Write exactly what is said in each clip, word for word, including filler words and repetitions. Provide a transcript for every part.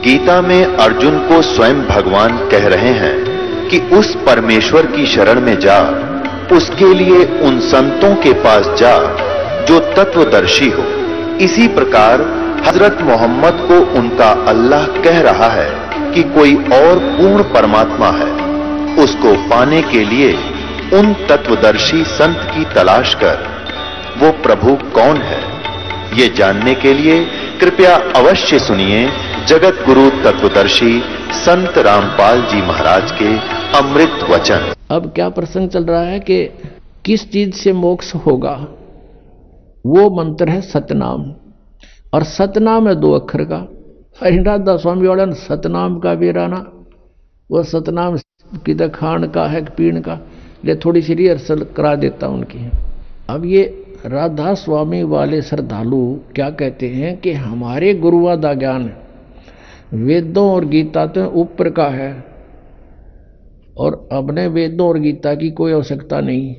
गीता में अर्जुन को स्वयं भगवान कह रहे हैं कि उस परमेश्वर की शरण में जा, उसके लिए उन संतों के पास जा जो तत्वदर्शी हो। इसी प्रकार हजरत मोहम्मद को उनका अल्लाह कह रहा है कि कोई और पूर्ण परमात्मा है, उसको पाने के लिए उन तत्वदर्शी संत की तलाश कर। वो प्रभु कौन है, ये जानने के लिए कृपया अवश्य सुनिए जगत गुरु तत्वदर्शी संत रामपाल जी महाराज के अमृत वचन। अब क्या प्रसंग चल रहा है कि किस चीज से मोक्ष होगा? वो मंत्र है सतनाम, और सतनाम है दो अक्षर का। हरिदास स्वामी वाला सतनाम का वीराना, वो सतनाम किधर खान का है पीण का, ले थोड़ी सी रिहर्सल करा देता उनकी। अब ये राधा स्वामी वाले श्रद्धालु क्या कहते हैं कि हमारे गुरुआ दा ज्ञान वेदों और गीता तो ऊपर का है, और अपने वेदों और गीता की कोई आवश्यकता नहीं,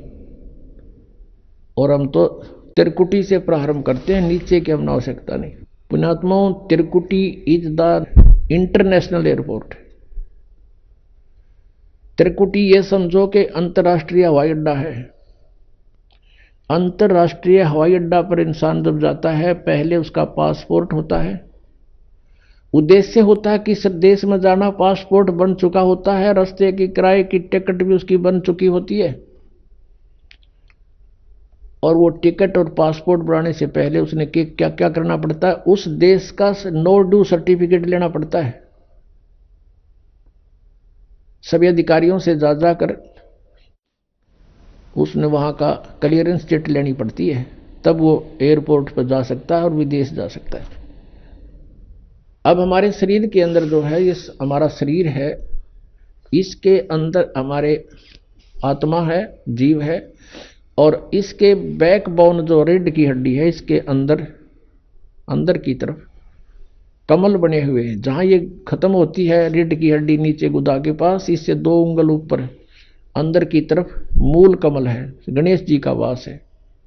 और हम तो त्रिकुटी से प्रारंभ करते हैं, नीचे की हमने आवश्यकता नहीं। पुण्यात्माओं, Trikuti is the international airport. Trikuti ये समझो कि अंतर्राष्ट्रीय हवाई अड्डा है। अंतर्राष्ट्रीय हवाई अड्डा पर इंसान जब जाता है, पहले उसका पासपोर्ट होता है, उद्देश्य होता है कि इस देश में जाना, पासपोर्ट बन चुका होता है, रास्ते की किराए की टिकट भी उसकी बन चुकी होती है, और वो टिकट और पासपोर्ट बनाने से पहले उसने क्या क्या करना पड़ता है? उस देश का नो ड्यू सर्टिफिकेट लेना पड़ता है। सभी अधिकारियों से जा जाकर उसने वहां का क्लियरेंस चिट लेनी पड़ती है, तब वो एयरपोर्ट पर जा सकता है और विदेश जा सकता है। अब हमारे शरीर के अंदर जो है, ये हमारा शरीर है, इसके अंदर हमारे आत्मा है, जीव है, और इसके बैकबोन जो रीढ़ की हड्डी है, इसके अंदर अंदर की तरफ कमल बने हुए हैं। जहां ये खत्म होती है रीढ़ की हड्डी नीचे गुदा के पास, इससे दो उंगल ऊपर अंदर की तरफ मूल कमल है, गणेश जी का वास है,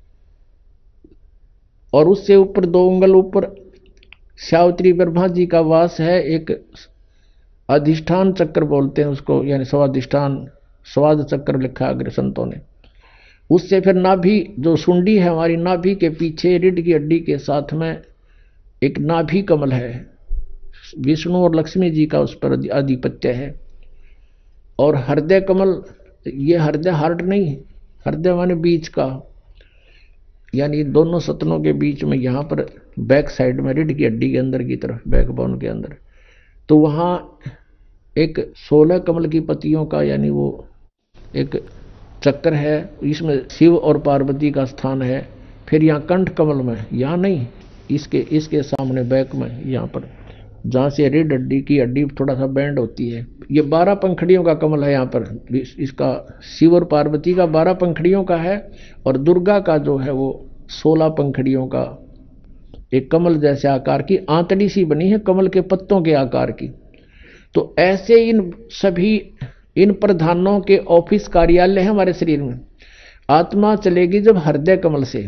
और उससे ऊपर दो उंगल ऊपर सावित्री ब्रह्मा जी का वास है। एक अधिष्ठान चक्र बोलते हैं उसको, यानी स्वाधिष्ठान, स्वाद चक्र लिखा अग्र संतों ने। उससे फिर नाभि जो सुंडी है हमारी, नाभि के पीछे रीढ़ की हड्डी के साथ में एक नाभि कमल है, विष्णु और लक्ष्मी जी का उस पर आधिपत्य है। और हृदय कमल, ये हृदय हार्ट नहीं, हृदय माने बीच का, यानी दोनों सतनों के बीच में, यहाँ पर बैक साइड में रीढ़ की हड्डी के अंदर की तरफ, बैकबोन के अंदर, तो वहाँ एक सोलह कमल की पत्तियों का, यानी वो एक चक्र है, इसमें शिव और पार्वती का स्थान है। फिर यहाँ कंठ कमल में, यहाँ नहीं, इसके इसके सामने बैक में, यहाँ पर जहाँ से रीढ़ हड्डी की हड्डी थोड़ा सा बैंड होती है, ये बारह पंखड़ियों का कमल है। यहाँ पर इसका शिव और पार्वती का बारह पंखड़ियों का है, और दुर्गा का जो है वो सोलह पंखड़ियों का एक कमल जैसे आकार की आंतड़ी सी बनी है, कमल के पत्तों के आकार की। तो ऐसे इन सभी इन प्रधानों के ऑफिस कार्यालय है हमारे शरीर में। आत्मा चलेगी जब हृदय कमल से,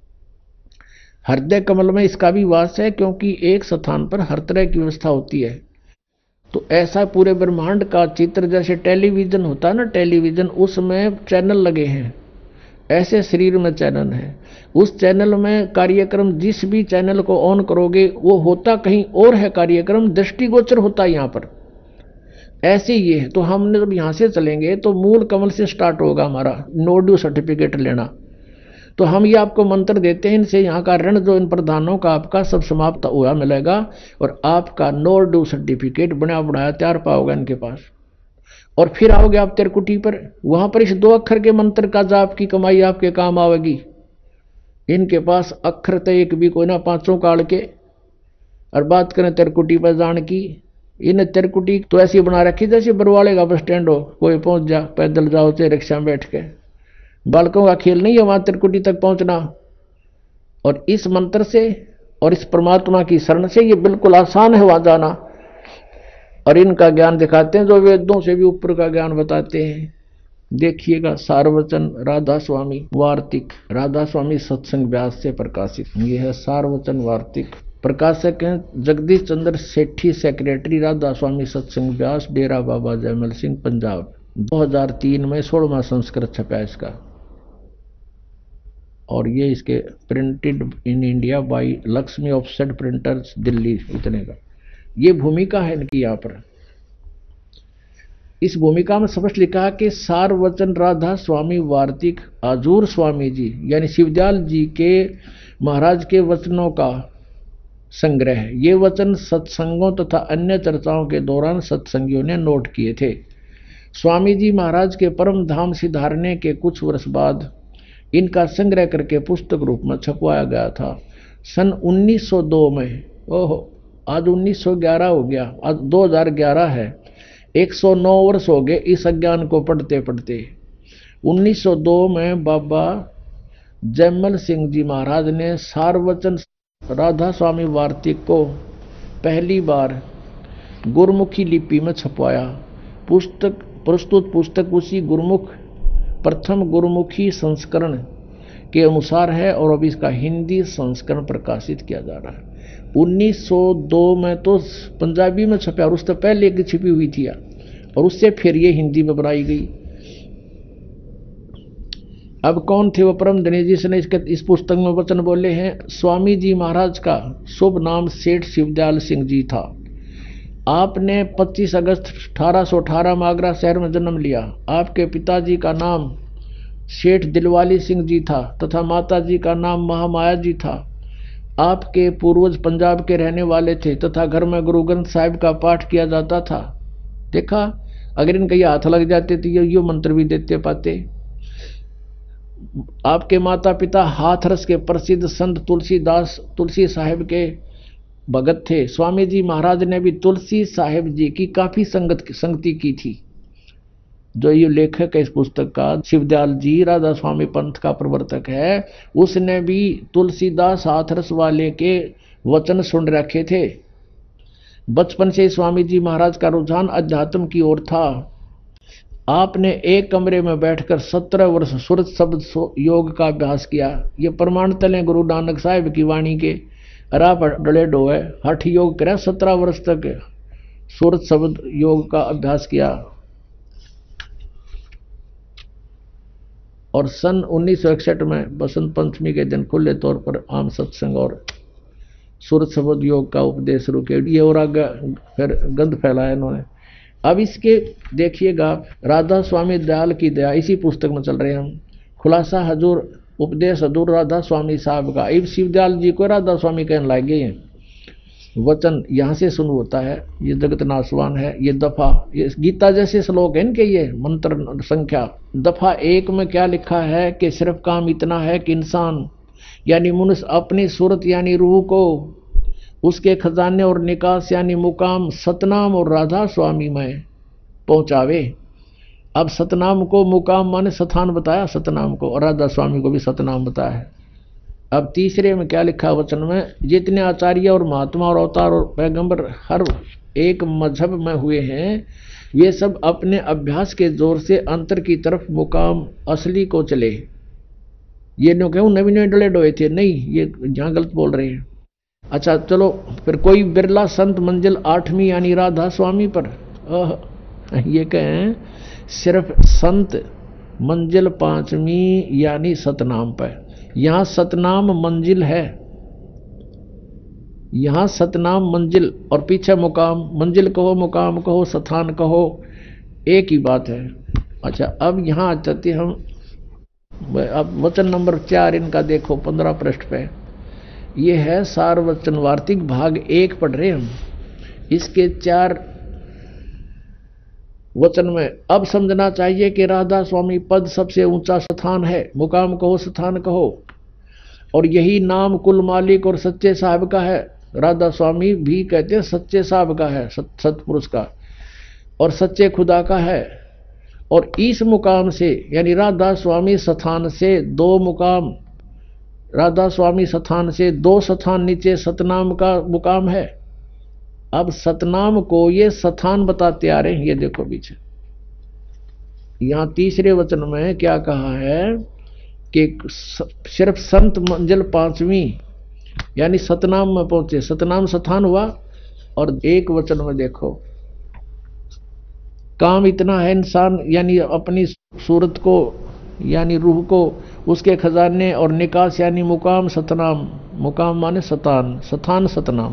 हृदय कमल में इसका भी वास है, क्योंकि एक स्थान पर हर तरह की व्यवस्था होती है। तो ऐसा पूरे ब्रह्मांड का चित्र, जैसे टेलीविजन होता है ना, टेलीविजन, उसमें चैनल लगे हैं, ऐसे शरीर में चैनल है। उस चैनल में कार्यक्रम, जिस भी चैनल को ऑन करोगे वो होता कहीं और है, कार्यक्रम दृष्टिगोचर होता है यहाँ पर। ऐसे ये है। तो हमने जब यहाँ से चलेंगे तो मूल कमल से स्टार्ट होगा हमारा नो ड्यू सर्टिफिकेट लेना। तो हम ये आपको मंत्र देते हैं, इनसे यहाँ का ऋण जो इन प्रधानों का आपका सब समाप्त हुआ मिलेगा, और आपका नो ड्यू सर्टिफिकेट बना बनाया तैयार पाओगे इनके पास। और फिर आओगे आप त्रिकुटी पर, वहाँ पर इस दो अक्षर के मंत्र का जाप की कमाई आपके काम आवेगी। इनके पास अक्षर तो एक भी कोई ना, पांचों काल के। और बात करें त्रिकुटी पर जान की, इन त्रिकुटी तो ऐसी बना रखी जैसे बरवाले का बस स्टैंड हो, कोई पहुंच जा, पैदल जाओ चाहे रिक्शा में बैठ के। बालकों का खेल नहीं है वहां त्रिकुटी तक पहुंचना। और इस मंत्र से और इस परमात्मा की शरण से ये बिल्कुल आसान है वहां जाना। और इनका ज्ञान दिखाते हैं जो वेदों से भी ऊपर का ज्ञान बताते हैं। देखिएगा, सारवचन राधा स्वामी वार्तिक, राधा स्वामी सत्संग व्यास से प्रकाशित, ये है सारवचन वार्तिक। प्रकाशक हैं जगदीश चंद्र सेठी, सेक्रेटरी राधा स्वामी सत्संग व्यास, डेरा बाबा जयमल सिंह, पंजाब। दो हज़ार तीन में सोलहवां संस्करण छपा इसका, और ये इसके printed in India by Lakshmi offset printers, Delhi, इतने का। ये भूमिका है इनकी यहाँ पर। इस भूमिका में स्पष्ट लिखा है कि सार वचन राधा स्वामी वार्तिक आजूर स्वामी जी यानी शिवदयाल जी के महाराज के वचनों का संग्रह है। ये वचन सत्संगों तथा अन्य चर्चाओं के दौरान सत्संगियों ने नोट किए थे। स्वामी जी महाराज के परम धाम सिधारने के कुछ वर्ष बाद इनका संग्रह करके पुस्तक रूप में छपवाया गया था। सन उन्नीस सौ दो में, ओहो आज उन्नीस सौ ग्यारह हो गया, आज दो हज़ार ग्यारह है, एक सौ नौ वर्ष हो गए इस अज्ञान को पढ़ते पढ़ते। उन्नीस सौ दो में बाबा जयमल सिंह जी महाराज ने सारवचन राधा स्वामी वार्तिक को पहली बार गुरमुखी लिपि में छपवाया। पुस्तक प्रस्तुत पुस्तक उसी गुरुमुख प्रथम गुरुमुखी संस्करण के अनुसार है और अब इसका हिंदी संस्करण प्रकाशित किया जा रहा है। उन्नीस सौ दो में तो पंजाबी में छपा और उससे पहले एक छिपी हुई थी और उससे फिर ये हिंदी में बनाई गई। अब कौन थे वो परम धनी जिसने इसके इस पुस्तक में वचन बोले हैं? स्वामी जी महाराज का शुभ नाम सेठ शिवदयाल सिंह जी था। आपने पच्चीस अगस्त अठारह सौ अठारह में आगरा शहर में जन्म लिया। आपके पिताजी का नाम सेठ दिलवाली सिंह जी था तथा माताजी का नाम महामाया जी था। आपके पूर्वज पंजाब के रहने वाले थे तथा घर में गुरु ग्रंथ साहिब का पाठ किया जाता था। देखा, अगर इनके ये हाथ लग जाते तो ये यो मंत्र भी देते पाते। आपके माता पिता हाथरस के प्रसिद्ध संत तुलसीदास तुलसी साहिब के भगत थे। स्वामी जी महाराज ने भी तुलसी साहिब जी की काफी संगत संगति की थी। जो ये लेखक है इस पुस्तक का, शिवदयाल जी राधा स्वामी पंथ का प्रवर्तक है, उसने भी तुलसीदास हाथरस वाले के वचन सुन रखे थे। बचपन से स्वामी जी महाराज का रुझान अध्यात्म की ओर था। आपने एक कमरे में बैठकर सत्रह वर्ष सुरत शब्द योग का अभ्यास किया। ये प्रमाण तले गुरु नानक साहिब की वाणी के राप डले डोए हठ योग करा। सत्रह वर्ष तक सुरत शब्द योग का अभ्यास किया और सन उन्नीस सौ इकसठ में बसंत पंचमी के दिन खुले तौर पर आम सत्संग और सुरत शब्द योग का उपदेश शुरू किया। ये और आगे फिर गंध फैलाया इन्होंने। अब इसके देखिएगा, राधा स्वामी दयाल की दया इसी पुस्तक में चल रहे हैं हम। खुलासा हजूर उपदेश हजूर राधा स्वामी साहब का। इब शिवदयाल जी को राधा स्वामी कहने लगे हैं। वचन यहाँ से शुरू होता है। ये जगत नाशवान है। ये दफा, ये गीता जैसे श्लोक है इनके, ये मंत्र संख्या। दफा एक में क्या लिखा है कि सिर्फ काम इतना है कि इंसान यानी मनुष्य अपनी सूरत यानी रूह को उसके खजाने और निकास यानी मुकाम सतनाम और राधा स्वामी में पहुंचावे। अब सतनाम को मुकाम माने स्थान बताया, सतनाम को, और राधा स्वामी को भी सतनाम बताया है। अब तीसरे में क्या लिखा वचन में? जितने आचार्य और महात्मा और अवतार और पैगंबर हर एक मजहब में हुए हैं, वे सब अपने अभ्यास के जोर से अंतर की तरफ मुकाम असली को चले। ये नो क्यों नवी नवे डले डोए थे, नहीं, ये यहाँ गलत बोल रहे हैं। अच्छा चलो फिर, कोई बिरला संत मंजिल आठवीं यानी राधा स्वामी पर, ये कहें सिर्फ संत मंजिल पांचवी यानी सतनाम पर। यहाँ सतनाम मंजिल है, यहाँ सतनाम मंजिल और पीछे मुकाम। मंजिल कहो मुकाम कहो स्थान कहो एक ही बात है। अच्छा अब यहाँ आ जाते हम, अब वचन नंबर चार इनका देखो पंद्रह पृष्ठ पे। ये है सार वचन वार्तिक भाग एक पढ़ रहे हम। इसके चार वचन में अब समझना चाहिए कि राधा स्वामी पद सबसे ऊंचा स्थान है। मुकाम कहो स्थान कहो, और यही नाम कुल मालिक और सच्चे साहब का है। राधा स्वामी भी कहते हैं सच्चे साहब का है, सतपुरुष का, और सच्चे खुदा का है। और इस मुकाम से यानी राधा स्वामी स्थान से दो मुकाम, राधा स्वामी स्थान से दो स्थान नीचे सतनाम का मुकाम है। अब सतनाम को ये स्थान बताते आ रहे हैं। ये देखो पीछे यहाँ तीसरे वचन में क्या कहा है कि सिर्फ संत मंजिल पांचवी यानी सतनाम में पहुंचे। सतनाम स्थान हुआ और एक वचन में देखो, काम इतना है इंसान यानी अपनी सूरत को यानी रूह को, उसके खजाने और निकास यानी मुकाम सतनाम, मुकाम माने सतान, सतान सतनाम।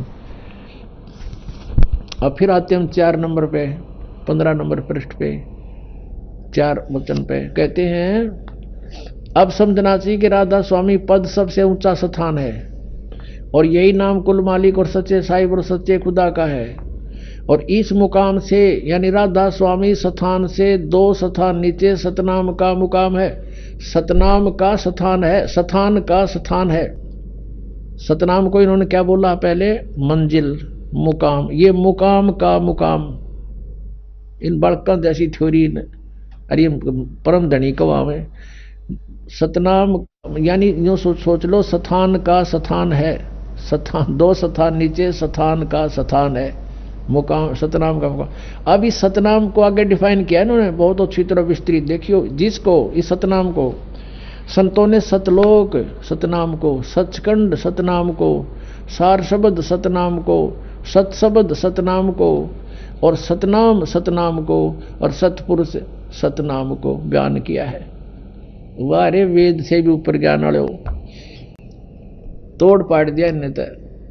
अब फिर आते हम चार नंबर पे, पंद्रह नंबर पृष्ठ पे, चार वचन पे कहते हैं, अब समझना चाहिए कि राधा स्वामी पद सबसे ऊंचा स्थान है और यही नाम कुल मालिक और सच्चे साहिब और सच्चे खुदा का है। और इस मुकाम से यानी राधा स्वामी स्थान से दो स्थान नीचे सतनाम का मुकाम है। सतनाम का स्थान है, स्थान का स्थान है। सतनाम को इन्होंने क्या बोला पहले? मंजिल, मुकाम। ये मुकाम का मुकाम, इन बालका जैसी थ्योरी अरे परम धनी कवा में सतनाम यानी यूं सोच, सोच लो स्थान का स्थान है, स्थान दो स्थान नीचे स्थान का स्थान है, मुकाम सतनाम का मुकाम। अब इस सतनाम को आगे डिफाइन किया इन्होंने बहुत अच्छी तरह विस्तृत। देखियो जिसको इस सतनाम को संतों ने सतलोक सतनाम को, सचखंड सतनाम को, सार शब्द सतनाम को, सतशब्द सतनाम को और सतनाम सतनाम को और सतपुरुष सतनाम को बयान किया है। वारे वेद से भी ऊपर ज्ञान वाले हो, तोड़ पाट दिया इन्हें। तो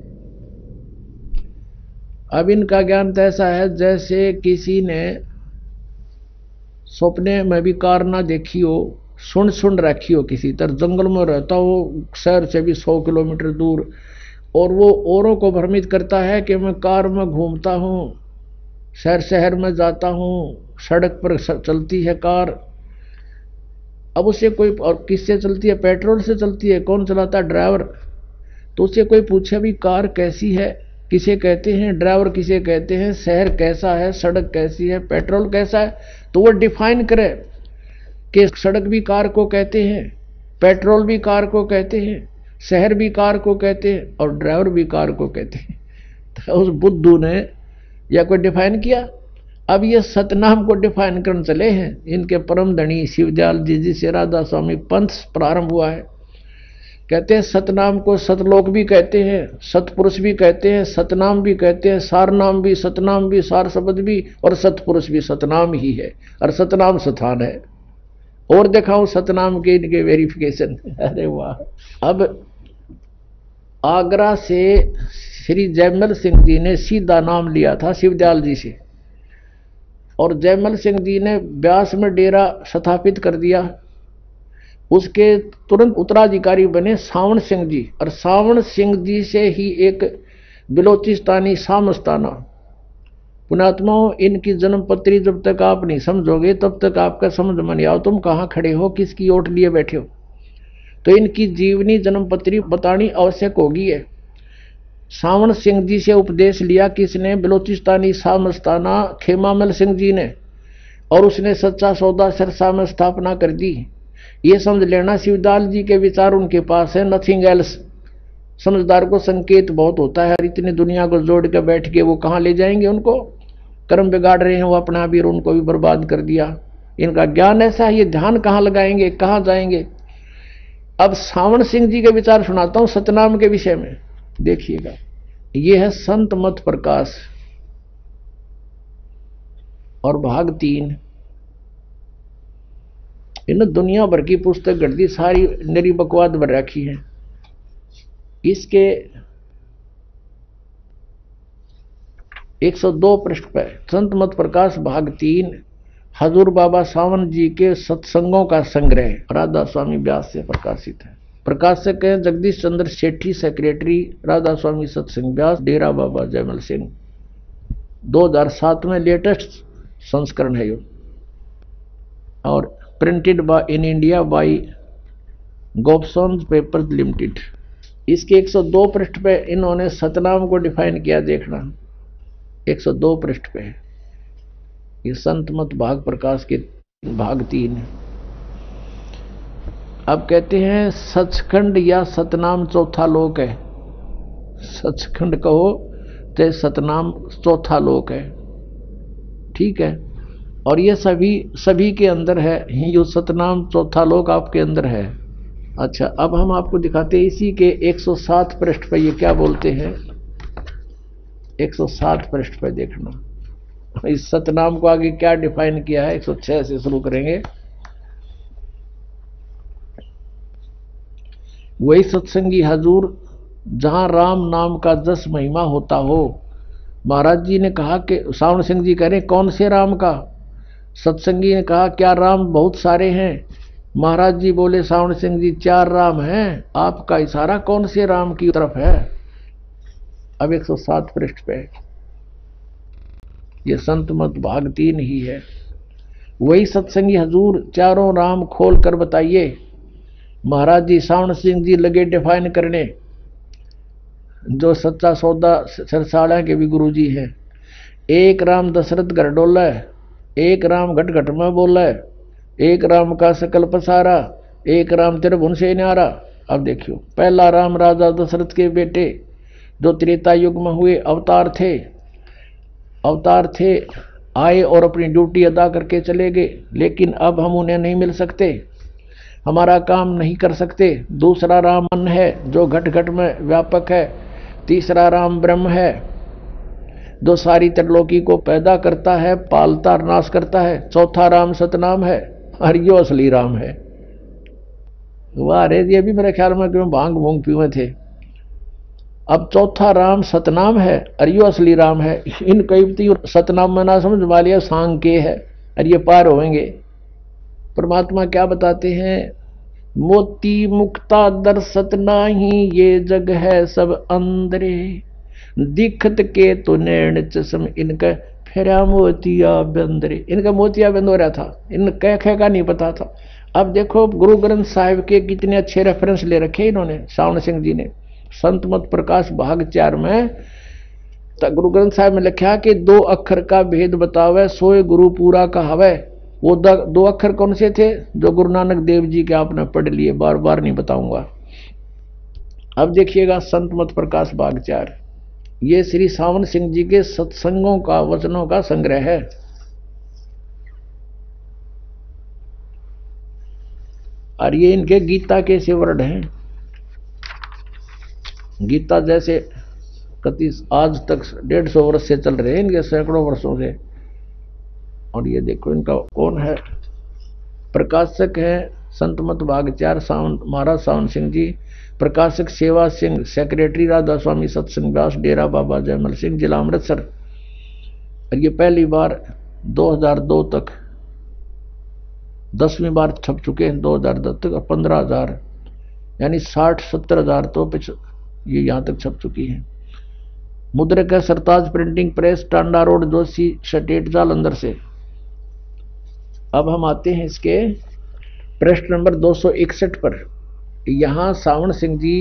अब इनका ज्ञान तो ऐसा है जैसे किसी ने सपने में भी कार ना देखी हो, सुन सुन रखी हो, किसी तरह जंगल में रहता हो शहर से भी सौ किलोमीटर दूर, और वो औरों को भ्रमित करता है कि मैं कार में घूमता हूँ, शहर शहर में जाता हूँ, सड़क पर चलती है कार। अब उसे कोई, और किससे चलती है? पेट्रोल से चलती है। कौन चलाता है? ड्राइवर। तो उससे कोई पूछे भी कार कैसी है, किसे कहते हैं? ड्राइवर किसे कहते हैं? शहर कैसा है, सड़क कैसी है, पेट्रोल कैसा है? तो वो डिफाइन करे कि सड़क भी कार को कहते हैं, पेट्रोल भी कार को कहते हैं, शहर भी कार को कहते हैं और ड्राइवर भी कार को कहते हैं। तो उस बुद्धू ने या कोई डिफाइन किया। अब ये सतनाम को डिफाइन करने चले हैं इनके परम धनी शिवदयाल जी जी से राधा स्वामी पंथ प्रारंभ हुआ है। कहते हैं सतनाम को सतलोक भी कहते हैं, सतपुरुष भी कहते हैं, सतनाम भी कहते हैं, सार नाम भी, सतनाम भी, सार शब्द भी और सतपुरुष भी सतनाम ही है और सतनाम स्थान है। और दिखाऊं सतनाम के इनके वेरिफिकेशन। अरे वाह। अब आगरा से श्री जयमल सिंह जी ने सीधा नाम लिया था शिवदयाल जी से, और जयमल सिंह जी ने ब्यास में डेरा स्थापित कर दिया। उसके तुरंत उत्तराधिकारी बने सावण सिंह जी, और सावण सिंह जी से ही एक बिलोचिस्तानी सामस्ताना। पुणात्माओं, इनकी जन्मपत्री जब तक आप नहीं समझोगे तब तक आपका समझ में नहीं आओ तुम कहाँ खड़े हो, किसकी ओट लिए बैठे हो। तो इनकी जीवनी जन्मपत्री बतानी आवश्यक होगी है। सावण सिंह जी से उपदेश लिया किसने? बिलोचिस्तानी सामस्ताना खेमामल सिंह जी ने, और उसने सच्चा सौदा सिरसा में स्थापना कर दी। ये समझ लेना शिवदयाल जी के विचार उनके पास है, नथिंग एल्स। समझदार को संकेत बहुत होता है, इतनी दुनिया को जोड़ के बैठ के वो कहाँ ले जाएंगे? उनको कर्म बिगाड़ रहे हैं वो अपना भी, और उनको भी बर्बाद कर दिया। इनका ज्ञान ऐसा है, ये ध्यान कहाँ लगाएंगे, कहाँ जाएंगे? अब सावण सिंह जी के विचार सुनाता हूं सतनाम के विषय में, देखिएगा। ये है संत मत प्रकाश और भाग तीन। इन दुनिया भर की पुस्तक गढ़ दी, सारी निरी बकवाद भर रखी है। इसके एक सौ दो पृष्ठ पर संत मत प्रकाश भाग तीन, हजूर बाबा सावन जी के सत्संगों का संग्रह राधा स्वामी व्यास से प्रकाशित है। प्रकाशक हैं जगदीश चंद्र सेठी, सेक्रेटरी राधा स्वामी सत्संग व्यास, डेरा बाबा जयमल सिंह। दो हज़ार सात में लेटेस्ट संस्करण है ये, और printed by in India by Gopsons papers limited. इसके एक सौ दो पृष्ठ पे इन्होंने सतनाम को डिफाइन किया, देखना एक सौ दो पृष्ठ पे है। ये संत मत भाग प्रकाश के भाग तीन है। अब कहते हैं सचखंड या सतनाम चौथा लोक है। सचखंड कहो चाहे सतनाम चौथा लोक है, ठीक है। और ये सभी सभी के अंदर है, यो सतनाम चौथा लोक आपके अंदर है। अच्छा, अब हम आपको दिखाते हैं इसी के एक सौ सात पृष्ठ पर ये क्या बोलते हैं। एक सौ सात पृष्ठ पर देखना इस सतनाम को आगे क्या डिफाइन किया है। एक सौ छह से शुरू करेंगे। वही सत्संगी हजूर जहां राम नाम का जस महिमा होता हो। महाराज जी ने कहा कि सावण सिंह जी कह रहे कौन से राम का। सत्संगी ने कहा क्या राम बहुत सारे हैं। महाराज जी बोले सावण सिंह जी चार राम हैं, आपका इशारा कौन से राम की तरफ है। अब एक सौ सात पृष्ठ पे ये संत मत भाग तीन ही है। वही सत्संगी हजूर चारों राम खोल कर बताइए। महाराज जी सावण सिंह जी लगे डिफाइन करने, जो सच्चा सौदा सरसाड़ा के भी गुरु जी हैं। एक राम दशरथ घर डोला, एक राम घट घट में बोला, एक राम का सकल पसारा, एक राम त्रिभुवन से न्यारा। अब देखियो, पहला राम राजा दशरथ के बेटे जो त्रेता युग में हुए अवतार थे। अवतार थे, आए और अपनी ड्यूटी अदा करके चले गए, लेकिन अब हम उन्हें नहीं मिल सकते, हमारा काम नहीं कर सकते। दूसरा राम मन है जो घट घट में व्यापक है। तीसरा राम ब्रह्म है जो सारी त्रिलोकी को पैदा करता है, पालता नाश करता है। चौथा राम सतनाम है, हरियो असली राम है। वाह रे, ये भी मेरे ख्याल में क्यों भांग भूंग पीवे थे। अब चौथा राम सतनाम है, अरियो असली राम है। इन कई सतनाम में ना समझ वालिया सांग के है, और ये पार होंगे। परमात्मा क्या बताते हैं, मोती मुक्ता दर्शत नाही, ये जग है सब अंदरे, दिखत के तो नैण चश्म इनका फेरा मोतिया बंदरे। इनका मोतिया बंद हो रहा था, इन कह कह का नहीं पता था। अब देखो गुरु ग्रंथ साहिब के कितने अच्छे रेफरेंस ले रखे इन्होंने, सावण सिंह जी ने। संत मत प्रकाश भाग चार में गुरु ग्रंथ साहिब में लिखा कि दो अक्षर का भेद बतावे, सोए गुरु पूरा कहावे। वो दो अक्षर कौन से थे जो गुरु नानक देव जी के आपने पढ़ लिए, बार बार नहीं बताऊंगा। अब देखिएगा संत मत प्रकाश भाग चार, ये श्री सावन सिंह जी के सत्संगों का वचनों का संग्रह है। और ये इनके गीता के से वर्ड हैं। गीता जैसे कति आज तक डेढ़ सौ वर्ष से चल रहे हैं, इनके सैकड़ों वर्षों से। और ये देखो इनका कौन है, प्रकाशक है संत मत भाग चार सावन महाराज सावन सिंह जी। प्रकाशक सेवा सिंह, सेक्रेटरी राधा स्वामी सत्संग व्यास, डेरा बाबा जयमल सिंह, जिला अमृतसर। और ये पहली बार दो हज़ार दो तक दसवीं बार छप चुके हैं, दो हज़ार दस तक पंद्रह हजार यानी साठ सत्तर हजार तो ये यहाँ तक छप चुकी है। मुद्रक है Sartaj printing press, Tanda road, Joshi शटेट जालंधर से। अब हम आते हैं इसके पृष्ठ नंबर दो सौ इकसठ पर। यहां सावण सिंह जी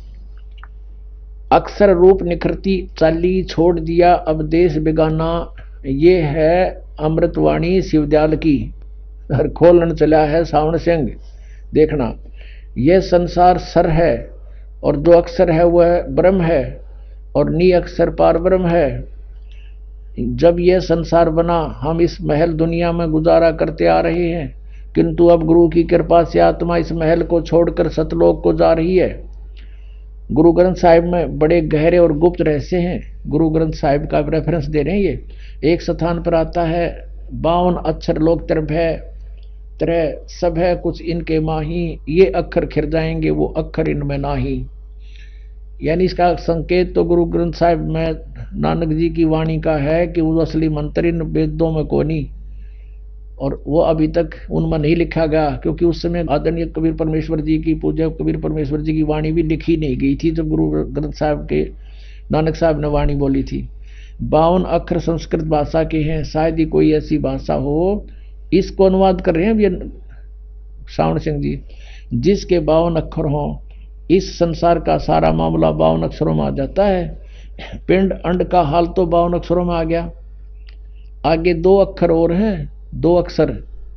अक्सर रूप निखरती चाली छोड़ दिया अब देश बेगाना, ये है अमृतवाणी शिवदयाल की। हर खोलन चला है सावण सिंह। देखना, यह संसार सर है और जो अक्षर है वह ब्रह्म है और नी अक्षर पार ब्रह्म है। जब यह संसार बना हम इस महल दुनिया में गुजारा करते आ रहे हैं, किंतु अब गुरु की कृपा से आत्मा इस महल को छोड़कर सतलोक को जा रही है। गुरु ग्रंथ साहिब में बड़े गहरे और गुप्त रहस्य हैं। गुरु ग्रंथ साहिब का रेफरेंस दे रहे हैं। ये एक स्थान पर आता है, बावन अक्षर लोक तरफ है, तरह सब है कुछ इनके माही, ये अक्षर खिर जाएंगे वो अक्षर इनमें नाही। यानी इसका संकेत तो गुरु ग्रंथ साहिब में नानक जी की वाणी का है कि वो असली मंत्र इन वेदों में कोनी, और वो अभी तक उनमें नहीं लिखा गया, क्योंकि उस समय आदरणीय कबीर परमेश्वर जी की पूज्य कबीर परमेश्वर जी की वाणी भी लिखी नहीं गई थी जब गुरु ग्रंथ साहिब के नानक साहब ने वाणी बोली थी। बावन अक्षर संस्कृत भाषा के हैं, शायद ही कोई ऐसी भाषा हो। इसको अनुवाद कर रहे हैं ये सावण सिंह जी, जिसके बावन अक्षर हों। इस संसार का सारा मामला बावन अक्षरों में आ जाता है। पिंड अंड का हाल तो बावन अक्षरों में आ गया। आगे दो अक्षर और हैं, दो अक्षर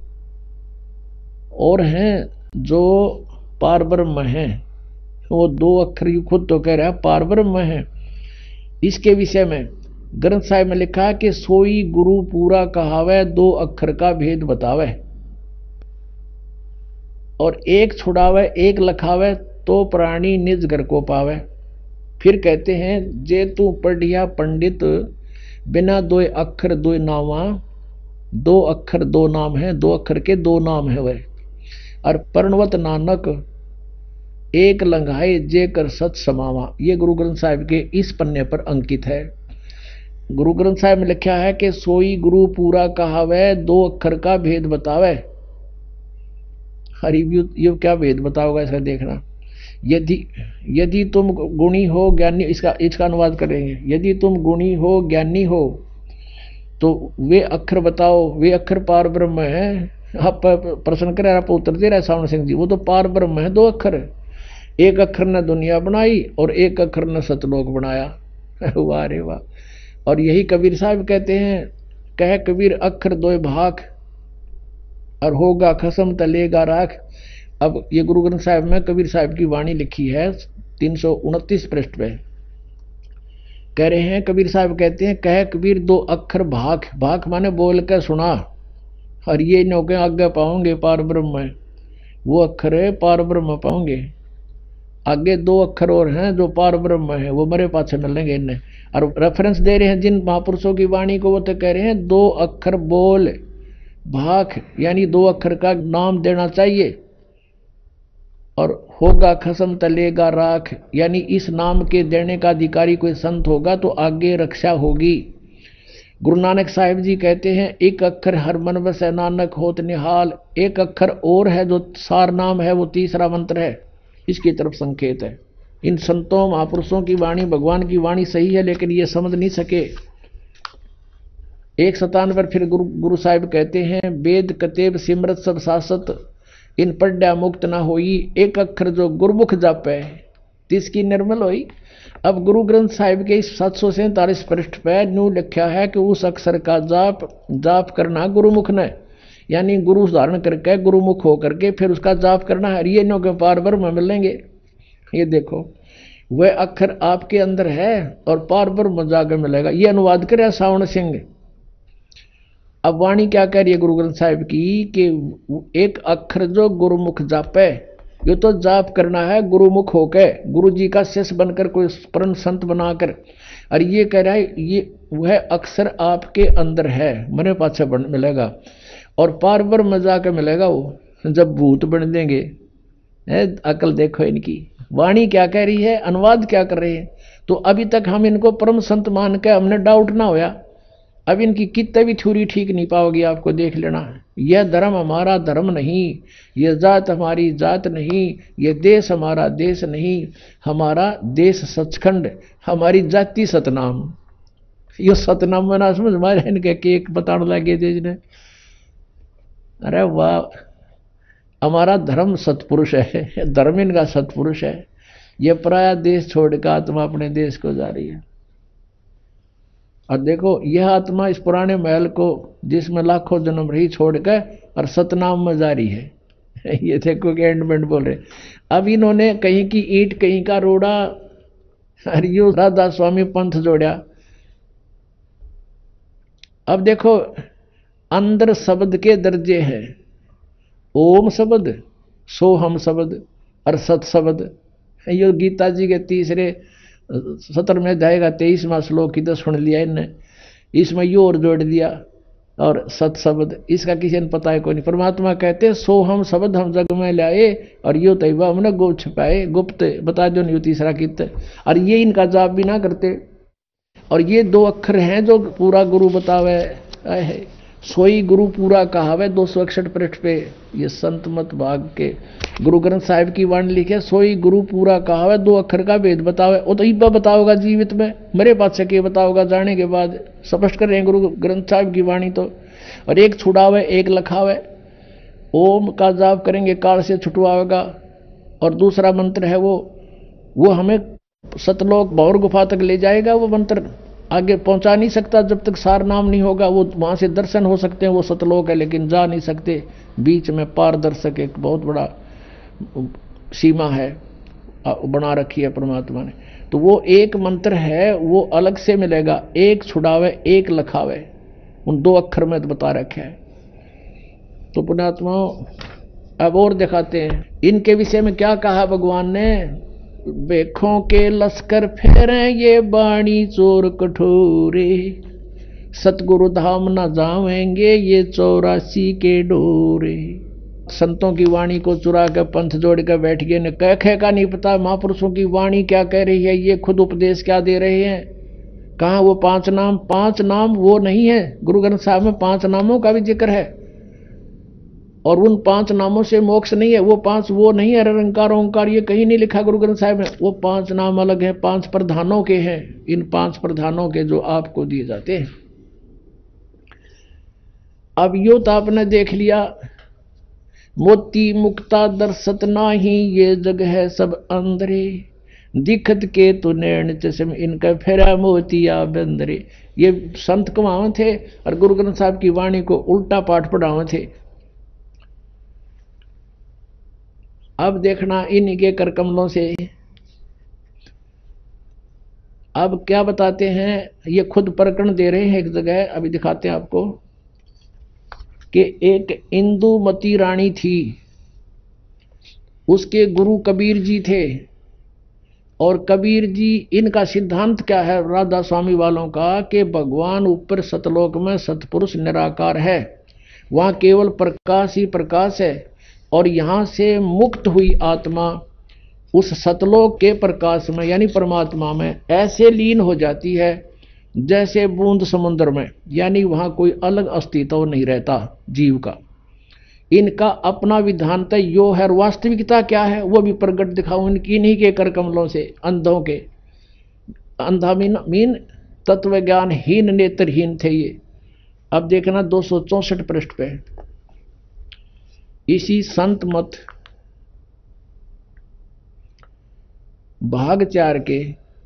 और हैं जो पार ब्रह्म हैं। वो दो अक्षर खुद तो कह रहा है पार ब्रह्म है। इसके विषय में ग्रंथ साहिब में लिखा है कि सोई गुरु पूरा कहावे, दो अक्षर का भेद बतावे। और एक छुड़ावे एक लखावे तो प्राणी निज घर को पावे। फिर कहते हैं जे तू पढ़िया पंडित बिना दो अक्षर दो नामा, दो अक्षर दो नाम है, दो अक्षर के दो नाम है वह। और पर्णवत नानक एक लंघाए जे कर सत समावा, ये गुरु ग्रंथ साहिब के इस पन्ने पर अंकित है। गुरु ग्रंथ साहिब में लिखा है कि सोई गुरु पूरा कहावे, दो अक्षर का भेद बतावे। हरि ये क्या भेद बताओगा इसका देखना। यदि यदि तुम गुणी हो ज्ञानी, इसका इसका अनुवाद करेंगे, यदि तुम गुणी हो ज्ञानी हो तो वे अक्षर बताओ, वे अक्षर पार ब्रह्म है। आप प्रश्न करे आप उत्तर दे रहे सावण सिंह जी, वो तो पार ब्रह्म है। दो अक्षर, एक अक्षर ने दुनिया बनाई और एक अक्षर ने सतलोक बनाया। वाह रे वाह। और यही कबीर साहब कहते हैं, कह कबीर अक्षर दो भाग और होगा खसम तलेगा राख। अब ये गुरु ग्रंथ साहिब में कबीर साहब की वाणी लिखी है तीन सौ उनतीस पृष्ठ पे। कह रहे हैं कबीर साहब कहते हैं, कह कबीर दो अक्षर भाग, भाग माने बोल के सुना, और ये नौके आगे पाओगे पार ब्रह्म है। वो अक्षर है पार ब्रह्म पाओगे। आगे दो अक्षर और हैं जो पार ब्रह्म है, वो मरे पाछे मिलेंगे इन्हें। और रेफरेंस दे रहे हैं जिन महापुरुषों की वाणी को, वो तो कह रहे हैं दो अक्षर बोल भाग, यानी दो अक्षर का नाम देना चाहिए। और होगा खसम तलेगा राख, यानी इस नाम के देने का अधिकारी कोई संत होगा तो आगे रक्षा होगी। गुरु नानक साहिब जी कहते हैं, एक अक्षर हर मन बसै नानक होत निहाल। एक अक्षर और है जो सार नाम है, वो तीसरा मंत्र है, इसकी तरफ संकेत है। इन संतों महापुरुषों की वाणी, भगवान की वाणी सही है, लेकिन ये समझ नहीं सके। एक स्थान पर फिर गुरु गुरु साहिब कहते हैं, वेद कतेब सिमरत सब सासत, इन पढ़्या मुक्त ना होई। एक अक्षर जो गुरुमुख जापे तिसकी निर्मल होई। अब गुरु ग्रंथ साहिब के इस सात सौ सैंतालीस पृष्ठ पे न्यू लिखा है कि उस अक्षर का जाप जाप करना गुरुमुख ने, यानी गुरु धारण करके गुरुमुख होकर के फिर उसका जाप करना है। ये नो के पार ब्रह्म मिलेंगे। ये देखो वह अक्षर आपके अंदर है और पार ब्रह्म जाकर मिलेगा। ये अनुवाद करे सावण सिंह। अब वाणी क्या कह रही है गुरु ग्रंथ साहिब की कि एक अक्षर जो गुरुमुख जापे, ये तो जाप करना है गुरुमुख होके, गुरु जी का शिष्य बनकर, कोई परम संत बनाकर। और ये कह रहा है ये वह अक्षर आपके अंदर है, मरे पाछे बन मिलेगा और पार ब्रह्म जाकर मिलेगा वो जब भूत बन देंगे। अकल देखो इनकी वाणी क्या कह रही है, अनुवाद क्या कर रहे हैं। तो अभी तक हम इनको परम संत मान के हमने डाउट ना होया। अब इनकी कितने भी थ्योरी ठीक नहीं पाओगी, आपको देख लेना है। यह धर्म हमारा धर्म नहीं, यह जात हमारी जात नहीं, यह देश हमारा देश नहीं, हमारा देश सचखंड, हमारी जाति सतनाम। यो सतनाम में ना समझ मारे इनके केक बताने लगे जिसने। अरे वाह, हमारा धर्म सतपुरुष है, धर्म इनका सतपुरुष है। यह पराया देश छोड़कर आत्मा अपने देश को जा रही है। और देखो यह आत्मा इस पुराने महल को जिसमें लाखों जन्म रही छोड़कर और सतनाम में जा रही है। ये देखो कि एंडमेंट बोल रहे। अब इन्होंने कहीं की ईंट कहीं का रोड़ा, हरियो राधा स्वामी पंथ जोड़ा। अब देखो अंदर शब्द के दर्जे हैं, ओम शब्द, सोहम शब्द और सत शब्द। ये गीता जी के तीसरे सत्र में जाएगा तेईसवां श्लोक की तो सुन लिया इनने, इसमें यो और जोड़ दिया और सत शब्द, इसका किसी ने पता है कोई नहीं। परमात्मा कहते हैं सो हम शब्द हम जग में लाए और यो तैवा हमने गुप्त छुपाए, गुप्त बता दो नहीं तीसरा कित। और ये इनका जाप भी ना करते। और ये दो अक्षर हैं जो पूरा गुरु बतावे है, सोई गुरु पूरा कहावे। दो सौ इकसठ पृष्ठ पे ये संत मत भाग के गुरु ग्रंथ साहिब की वाणी लिखे, सोई गुरु पूरा कहावे, दो अक्षर का भेद बतावे। वो तो इब्बा बताओगा जीवित में, मेरे पास से के बताओगा जाने के बाद। स्पष्ट कर रहे हैं गुरु ग्रंथ साहिब की वाणी तो। और एक छुड़ावे एक लखावे, ओम का जाप करेंगे काल से छुटवाएगा। और दूसरा मंत्र है वो वो हमें सतलोक भौर गुफा तक ले जाएगा। वो मंत्र आगे पहुंचा नहीं सकता जब तक सार नाम नहीं होगा। वो वहां से दर्शन हो सकते हैं, वो सतलोक है, लेकिन जा नहीं सकते। बीच में पारदर्शक एक बहुत बड़ा सीमा है बना रखी है परमात्मा ने। तो वो एक मंत्र है, वो अलग से मिलेगा। एक छुड़ावे एक लखावे, उन दो अक्षर में बता रखे है। तो पुण्यात्माओं अब और दिखाते हैं इनके विषय में क्या कहा भगवान ने। बेखों के लश्कर फेरे ये बाणी चोर कठोरे, सतगुरु धाम न जावेंगे ये चौरासी के डोरे। संतों की वाणी को चुरा कर पंथ जोड़ कर बैठ गए ने कह खे का नहीं पता महापुरुषों की वाणी क्या कह रही है, ये खुद उपदेश क्या दे रहे हैं। कहाँ वो पांच नाम, पांच नाम वो नहीं है। गुरु ग्रंथ साहब में पांच नामों का भी जिक्र है और उन पांच नामों से मोक्ष नहीं है। वो पांच वो नहीं है, निरंकार ओंकार ये कहीं नहीं लिखा गुरु ग्रंथ साहब में। वो पांच नाम अलग है, पांच प्रधानों के हैं। इन पांच प्रधानों के जो आपको दिए जाते हैं। अब यो तो आपने देख लिया, मोती मुक्ता दर्शत नाही ये जग है सब अंदरे, दिखत के तो नैन चश्म इनका फेरा मोतिया बंदरे। ये संत कमावे थे और गुरु ग्रंथ साहब की वाणी को उल्टा पाठ पढ़ावे थे। अब देखना इनके कर कमलों से अब क्या बताते हैं। ये खुद प्रकरण दे रहे हैं एक जगह, अभी दिखाते हैं आपको कि एक इंदुमती रानी थी, उसके गुरु कबीर जी थे। और कबीर जी, इनका सिद्धांत क्या है राधा स्वामी वालों का, कि भगवान ऊपर सतलोक में सतपुरुष निराकार है, वहां केवल प्रकाश ही प्रकाश है। और यहां से मुक्त हुई आत्मा उस सतलोक के प्रकाश में यानी परमात्मा में ऐसे लीन हो जाती है जैसे बूंद समुद्र में, यानी वहां कोई अलग अस्तित्व नहीं रहता जीव का। इनका अपना विधान तय यो है और वास्तविकता क्या है वो भी प्रकट दिखाऊं इनकी इन्हीं के कर कमलों से। अंधों के अंधा मीन मीन तत्व ज्ञान हीन नेत्रहीन थे ये। अब देखना दो सौ चौसठ पृष्ठ पे इसी संत मत भाग चार के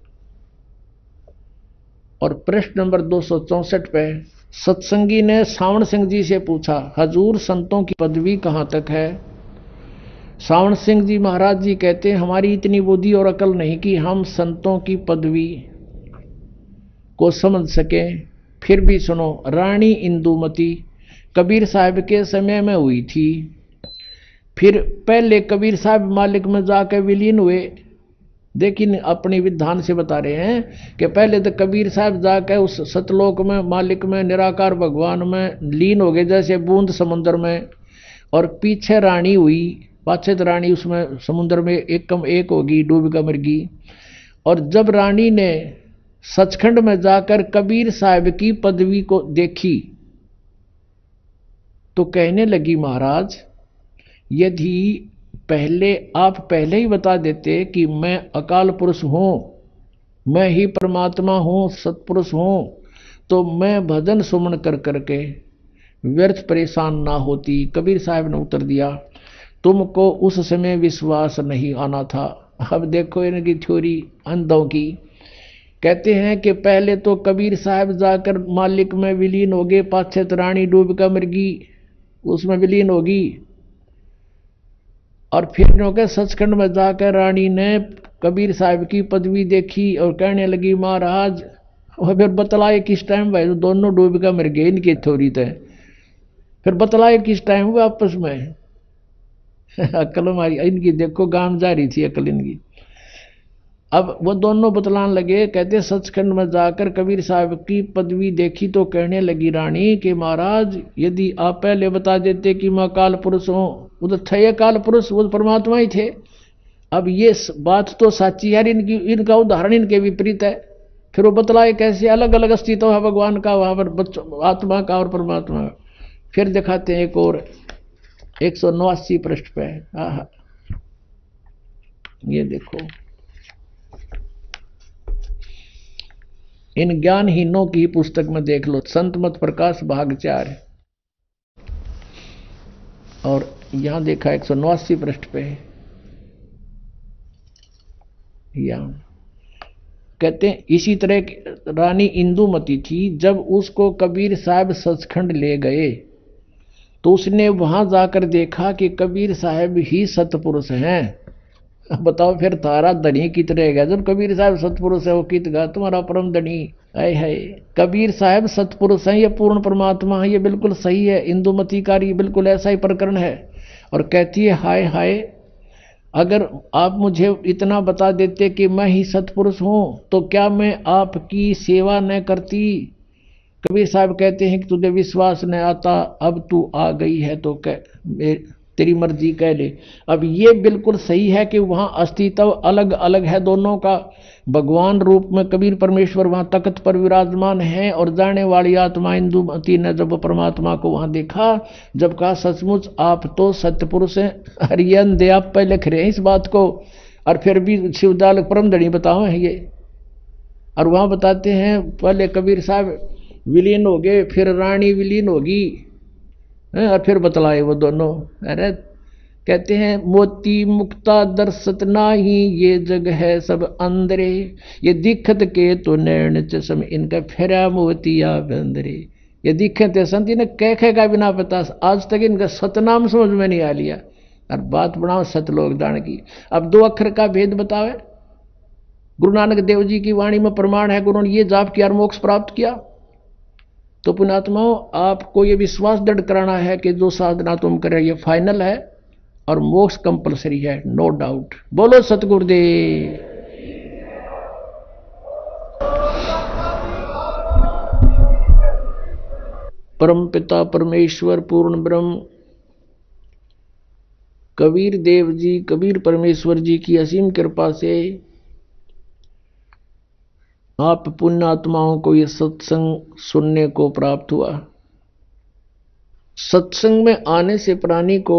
और पृष्ठ नंबर दो सौ चौसठ पे सत्संगी ने सावण सिंह जी से पूछा, हजूर संतों की पदवी कहाँ तक है। सावण सिंह जी महाराज जी कहते हैं, हमारी इतनी बुद्धि और अकल नहीं कि हम संतों की पदवी को समझ सकें। फिर भी सुनो, रानी इंदुमती कबीर साहब के समय में हुई थी। फिर पहले कबीर साहब मालिक में जाकर विलीन हुए। लेकिन अपनी विधान से बता रहे हैं कि पहले तो कबीर साहब जाकर उस सतलोक में मालिक में निराकार भगवान में लीन हो गए जैसे बूंद समुद्र में। और पीछे रानी हुई, पाछे तो रानी उसमें समुद्र में एक कम एक होगी, डूब कर मर गई। और जब रानी ने सचखंड में जाकर कबीर साहब की पदवी को देखी तो कहने लगी, महाराज यदि पहले आप पहले ही बता देते कि मैं अकाल पुरुष हूं, मैं ही परमात्मा हूं, सत्पुरुष हूं, तो मैं भजन सुमन कर करके व्यर्थ परेशान ना होती। कबीर साहब ने उत्तर दिया, तुमको उस समय विश्वास नहीं आना था। अब देखो इनकी थ्योरी अंधों की। कहते हैं कि पहले तो कबीर साहब जाकर मालिक में विलीन हो गए, पाछे तो रानी डूब कर मर गई, उसमें विलीन होगी। और फिर के सचखंड में जाकर रानी ने कबीर साहब की पदवी देखी और कहने लगी, महाराज और फिर बतलाए किस टाइम भाई तो दोनों डूब कर मर गए इनकी थोड़ी थे। फिर बतलाए किस टाइम हुआ आपस में अकल हमारी इनकी देखो गांव जा रही थी अकल इनकी। अब वो दोनों बतलान लगे। कहते सचखंड में जाकर कबीर साहब की पदवी देखी तो कहने लगी रानी कि महाराज यदि आप पहले बता देते कि मैं काल पुरुष हूँ, वो तो थे काल पुरुष, वो परमात्मा ही थे। अब ये बात तो साची है, इनकी इनका उदाहरण इनके विपरीत है। फिर वो बतलाए कैसे अलग अलग अस्तित्व है भगवान का, वहां पर बच्चों आत्मा का और परमात्मा का। फिर दिखाते हैं एक और एक सौ नवासी पृष्ठ पे। हाँ ये देखो, इन ज्ञानहीनों की पुस्तक में देख लो, संत मत प्रकाश भाग चार। और यहां देखा एक सौ नवासी पृष्ठ पे, यहां कहते हैं इसी तरह रानी इंदुमती थी। जब उसको कबीर साहब सचखंड ले गए तो उसने वहां जाकर देखा कि कबीर साहब ही सतपुरुष हैं। बताओ फिर तारा धनी कित रहेगा जब कबीर साहब सतपुरुष है, वो कित गा तुम्हारा परम धनी। आए है कबीर साहब सतपुरुष हैं, ये पूर्ण परमात्मा है, ये बिल्कुल सही है। इंदुमती का ये बिल्कुल ऐसा ही प्रकरण है। और कहती है हाय हाय, अगर आप मुझे इतना बता देते कि मैं ही सतपुरुष हूं तो क्या मैं आपकी सेवा न करती। कबीर साहब कहते हैं कि तुझे विश्वास न आता, अब तू आ गई है तो कह, तेरी मर्जी कह ले। अब ये बिल्कुल सही है कि वहां अस्तित्व अलग अलग है दोनों का। भगवान रूप में कबीर परमेश्वर वहां तख्त पर विराजमान है, और जाने वाली आत्मा इंदुमती ने जब परमात्मा को वहां देखा, जब कहा सचमुच आप तो सत्यपुरुष हैं। हरियन दे आप पहले लिख रहे हैं इस बात को, और फिर भी शिवदाल परमधनी बताओ है ये। और वहां बताते हैं पहले कबीर साहब विलीन हो गए, फिर रानी विलीन होगी, और फिर बतलाए वो दोनों। अरे कहते हैं मोती मुक्ता दर्शत नाही, ये जग है सब अंदरे, ये दिखत के तो नैन चश्म, इनका फेरा मोतिया बंदरे। ये दिखत संत इन्हें कह कह का बिना पता, आज तक इनका सतनाम समझ में नहीं आ लिया, और बात बनाओ सतलोक दान की। अब दो अक्षर का भेद बतावे। गुरु नानक देव जी की वाणी में प्रमाण है, गुरु ने ये जाप किया और मोक्ष प्राप्त किया। तो पुण्यात्माओं, आपको ये विश्वास दृढ़ कराना है कि जो साधना तुम कर रहे ये फाइनल है और मोक्ष कंपलसरी है, नो डाउट। बोलो सतगुरुदेव। परम पिता परमेश्वर पूर्ण ब्रह्म कबीर देव जी, कबीर परमेश्वर जी की असीम कृपा से आप पुण्यात्माओं को ये सत्संग सुनने को प्राप्त हुआ। सत्संग में आने से प्राणी को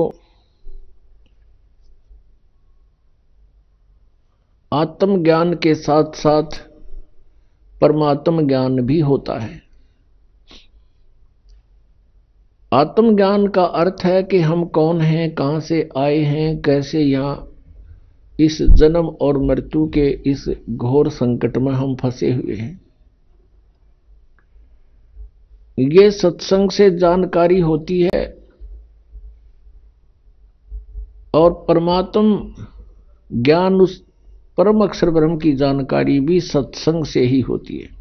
आत्म ज्ञान के साथ साथ परमात्म ज्ञान भी होता है। आत्म ज्ञान का अर्थ है कि हम कौन हैं, कहां से आए हैं, कैसे यहां इस जन्म और मृत्यु के इस घोर संकट में हम फंसे हुए हैं। ये सत्संग से जानकारी होती है, और परमात्म ज्ञान उस परम अक्षर ब्रह्म की जानकारी भी सत्संग से ही होती है।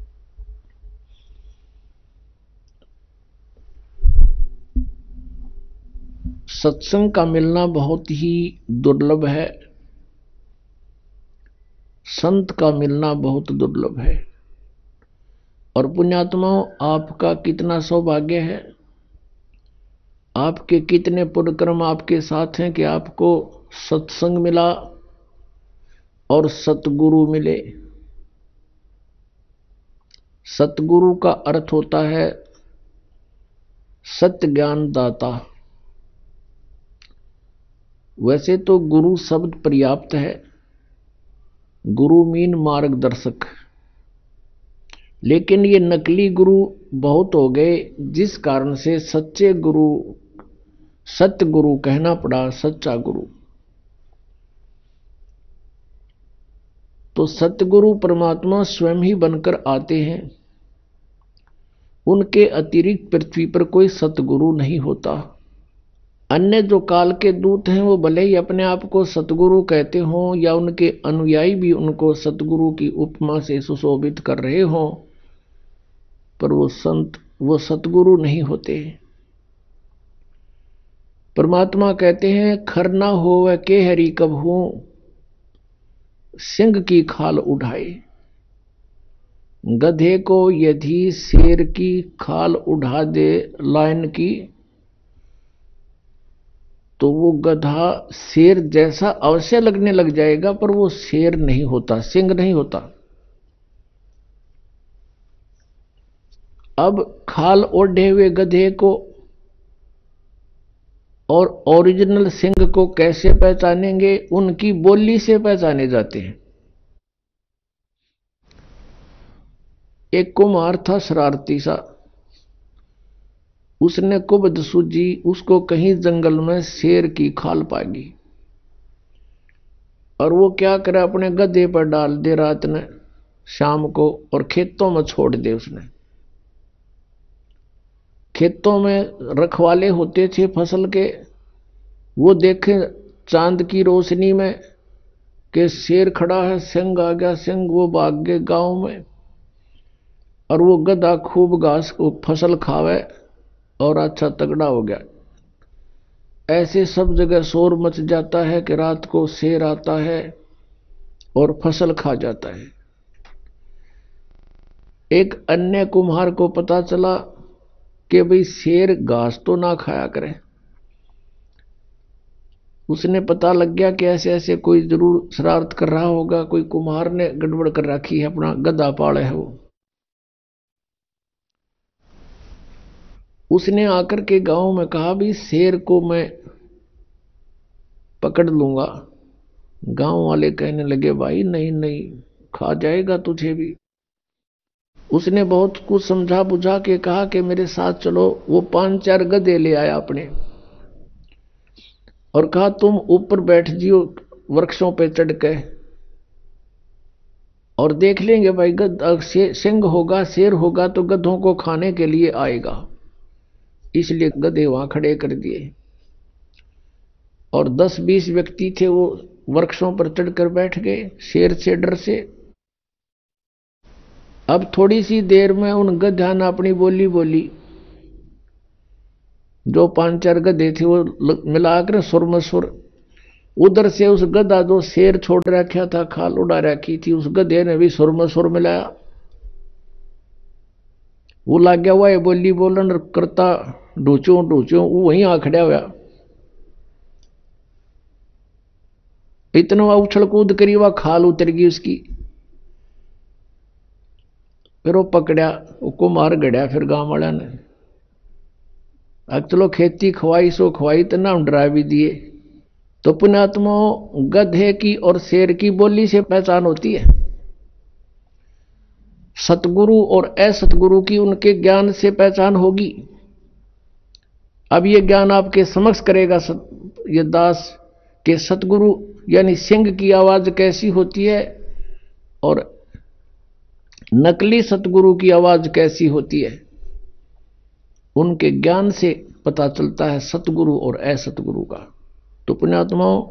सत्संग का मिलना बहुत ही दुर्लभ है, संत का मिलना बहुत दुर्लभ है। और पुण्यात्माओं, आपका कितना सौभाग्य है, आपके कितने पुण्यकर्म आपके साथ हैं कि आपको सत्संग मिला और सतगुरु मिले। सतगुरु का अर्थ होता है सत्य ज्ञान दाता। वैसे तो गुरु शब्द पर्याप्त है, गुरु मीन मार्गदर्शक, लेकिन ये नकली गुरु बहुत हो गए, जिस कारण से सच्चे गुरु, सत्य गुरु कहना पड़ा, सच्चा गुरु। तो सतगुरु परमात्मा स्वयं ही बनकर आते हैं, उनके अतिरिक्त पृथ्वी पर कोई सतगुरु नहीं होता। अन्य जो काल के दूत हैं वो भले ही अपने आप को सतगुरु कहते हों, या उनके अनुयायी भी उनको सतगुरु की उपमा से सुशोभित कर रहे हों, पर वो संत, वो सतगुरु नहीं होते। परमात्मा कहते हैं खर ना हो वह के हरि कब हूं, सिंह की खाल उठाए। गधे को यदि शेर की खाल उठा दे लाइन की, तो वो गधा शेर जैसा अवश्य लगने लग जाएगा, पर वो शेर नहीं होता, सिंह नहीं होता। अब खाल ओढ़े हुए गधे को और ओरिजिनल सिंह को कैसे पहचानेंगे? उनकी बोली से पहचाने जाते हैं। एक कुम्हार था शरारती सा, उसने कुबद सूझी, उसको कहीं जंगल में शेर की खाल पागी, और वो क्या करे, अपने गधे पर डाल दे रात ने, शाम को, और खेतों में छोड़ दे। उसने खेतों में रखवाले होते थे फसल के, वो देखे चांद की रोशनी में कि शेर खड़ा है, सिंह आ गया, सिंह, वो भाग गए गांव में, और वो गधा खूब घास को फसल खावे और अच्छा तगड़ा हो गया। ऐसे सब जगह शोर मच जाता है कि रात को शेर आता है और फसल खा जाता है। एक अन्य कुम्हार को पता चला कि भाई शेर घास तो ना खाया करे। उसने पता लग गया कि ऐसे ऐसे कोई जरूर शरारत कर रहा होगा, कोई कुम्हार ने गड़बड़ कर रखी है, अपना गधा पाले है वो। उसने आकर के गांव में कहा भी शेर को मैं पकड़ लूंगा। गांव वाले कहने लगे भाई नहीं नहीं, खा जाएगा तुझे भी। उसने बहुत कुछ समझा बुझा के कहा कि मेरे साथ चलो। वो पांच चार गधे ले आया अपने और कहा तुम ऊपर बैठ जियो वृक्षों पे चढ़ के और देख लेंगे भाई गधा सिंह होगा, शेर होगा तो गधों को खाने के लिए आएगा। इसलिए गधे वहां खड़े कर दिए और दस बीस व्यक्ति थे, वो वृक्षों पर चढ़कर बैठ गए शेर से डर से। अब थोड़ी सी देर में उन गधा ने अपनी बोली बोली। जो पांच चार गधे थे वो मिलाकर सुर में सुर। उधर से उस गधा जो शेर छोड़ रखा था, खाल उड़ा रखी थी, उस गधे ने भी सुर में सुर मिलाया। वो लग गया हुआ बोली बोलन करता ढूंचू ढूंचू, वो वहीं आ खड़ा हुआ। इतना उछल कूद करी, वह खाल उतर गई उसकी। फिर वो पकड़ा, उसको मार गड़िया। फिर गांव वाला ने अब चलो खेती खवाई सो खवाई तो नाम डरा भी दिए। तो पुण्यात्मा गधे की और शेर की बोली से पहचान होती है, सतगुरु और असतगुरु की उनके ज्ञान से पहचान होगी। अब ये ज्ञान आपके समक्ष करेगा सत, ये दास के सतगुरु यानी सिंह की आवाज कैसी होती है और नकली सतगुरु की आवाज कैसी होती है। उनके ज्ञान से पता चलता है सतगुरु और असतगुरु का। तो पुण्यात्माओं,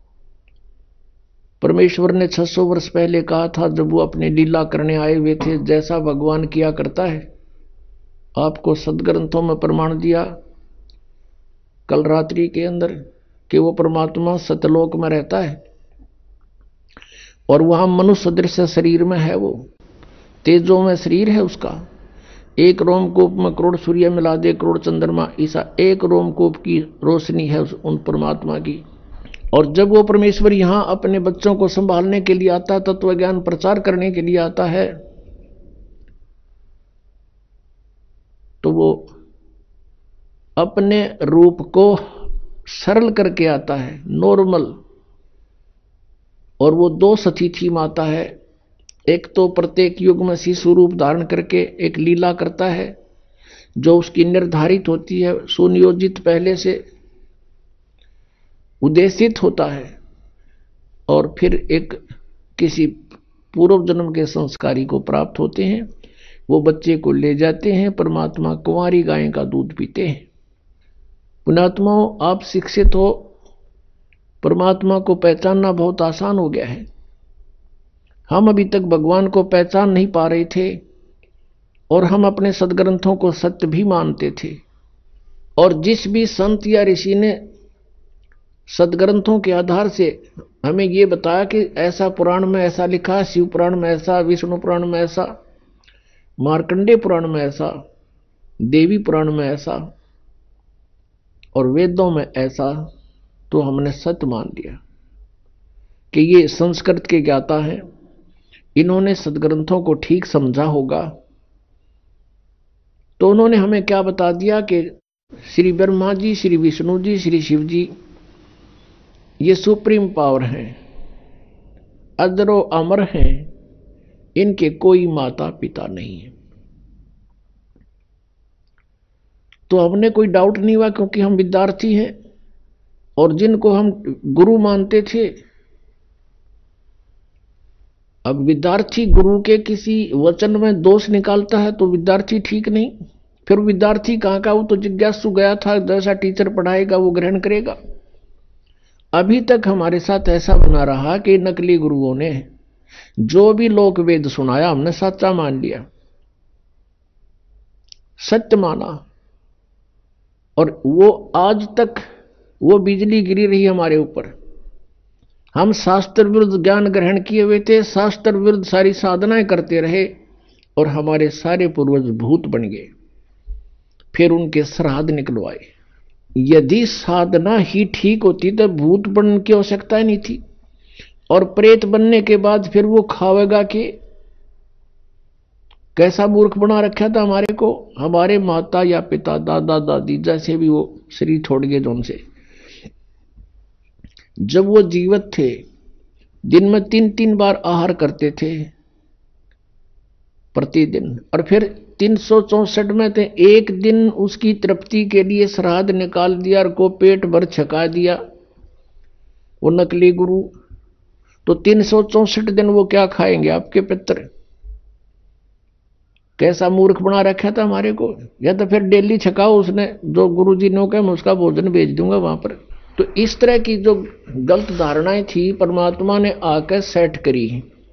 परमेश्वर ने छह सौ वर्ष पहले कहा था, जब वो अपने लीला करने आए हुए थे, जैसा भगवान किया करता है। आपको सदग्रंथों में प्रमाण दिया कल रात्रि के अंदर कि वो परमात्मा सतलोक में रहता है और वहां मनुष्य सदृश शरीर में है। वो तेजों में शरीर है उसका। एक रोमकूप में करोड़ सूर्य मिला दे, करोड़ चंद्रमा, ऐसा एक रोमकूप की रोशनी है उन परमात्मा की। और जब वो परमेश्वर यहां अपने बच्चों को संभालने के लिए आता, तत्व ज्ञान प्रचार करने के लिए आता है, तो वो अपने रूप को सरल करके आता है, नॉर्मल। और वो दो सतीथी माता है। एक तो प्रत्येक युग में शिशु रूप धारण करके एक लीला करता है जो उसकी निर्धारित होती है, सुनियोजित, पहले से उद्देशित होता है। और फिर एक किसी पूर्व जन्म के संस्कारी को प्राप्त होते हैं, वो बच्चे को ले जाते हैं, परमात्मा कुंवारी गाय का दूध पीते हैं। पुण्यात्माओं, आप शिक्षित हो, परमात्मा को पहचानना बहुत आसान हो गया है। हम अभी तक भगवान को पहचान नहीं पा रहे थे और हम अपने सदग्रंथों को सत्य भी मानते थे। और जिस भी संत या ऋषि ने सदग्रंथों के आधार से हमें ये बताया कि ऐसा पुराण में ऐसा लिखा, शिव पुराण में ऐसा, विष्णु पुराण में ऐसा, मार्कंडेय पुराण में ऐसा, देवी पुराण में ऐसा और वेदों में ऐसा, तो हमने सत्य मान लिया कि ये संस्कृत के ज्ञाता हैं, इन्होंने सदग्रंथों को ठीक समझा होगा। तो उन्होंने हमें क्या बता दिया कि श्री ब्रह्मा जी, श्री विष्णु जी, श्री शिव जी ये सुप्रीम पावर हैं, अजरो अमर हैं, इनके कोई माता पिता नहीं है। तो हमने कोई डाउट नहीं हुआ, क्योंकि हम विद्यार्थी हैं और जिनको हम गुरु मानते थे, अब विद्यार्थी गुरु के किसी वचन में दोष निकालता है तो विद्यार्थी ठीक नहीं। फिर विद्यार्थी कहाँ का, वो तो जिज्ञासु गया था, जैसा टीचर पढ़ाएगा वो ग्रहण करेगा। अभी तक हमारे साथ ऐसा बना रहा कि नकली गुरुओं ने जो भी लोक वेद सुनाया हमने सच्चा मान लिया, सत्य माना। और वो आज तक वो बिजली गिरी रही हमारे ऊपर। हम शास्त्र विरुद्ध ज्ञान ग्रहण किए हुए थे, शास्त्र विरुद्ध सारी साधनाएं करते रहे और हमारे सारे पूर्वज भूत बन गए। फिर उनके श्राद्ध निकलवाए। यदि साधना ही ठीक होती तो भूत बनने की आवश्यकता ही नहीं थी। और प्रेत बनने के बाद फिर वो खावेगा कि? कैसा मूर्ख बना रखा था हमारे को। हमारे माता या पिता, दादा दादी जैसे भी वो शरीर छोड़ गए जो उनसे, जब वो जीवित थे दिन में तीन तीन बार आहार करते थे प्रतिदिन, और फिर तीन सौ चौसठ में थे एक दिन उसकी तृप्ति के लिए श्राद्ध निकाल दिया और को पेट भर छका दिया वो नकली गुरु। तो तीन सौ चौसठ दिन वो क्या खाएंगे आपके पितर? कैसा मूर्ख बना रखा था हमारे को। या तो फिर डेली छकाओ, उसने जो गुरु जी ने कहा मैं उसका भोजन भेज दूंगा वहां पर। तो इस तरह की जो गलत धारणाएं थी परमात्मा ने आकर सेट करी।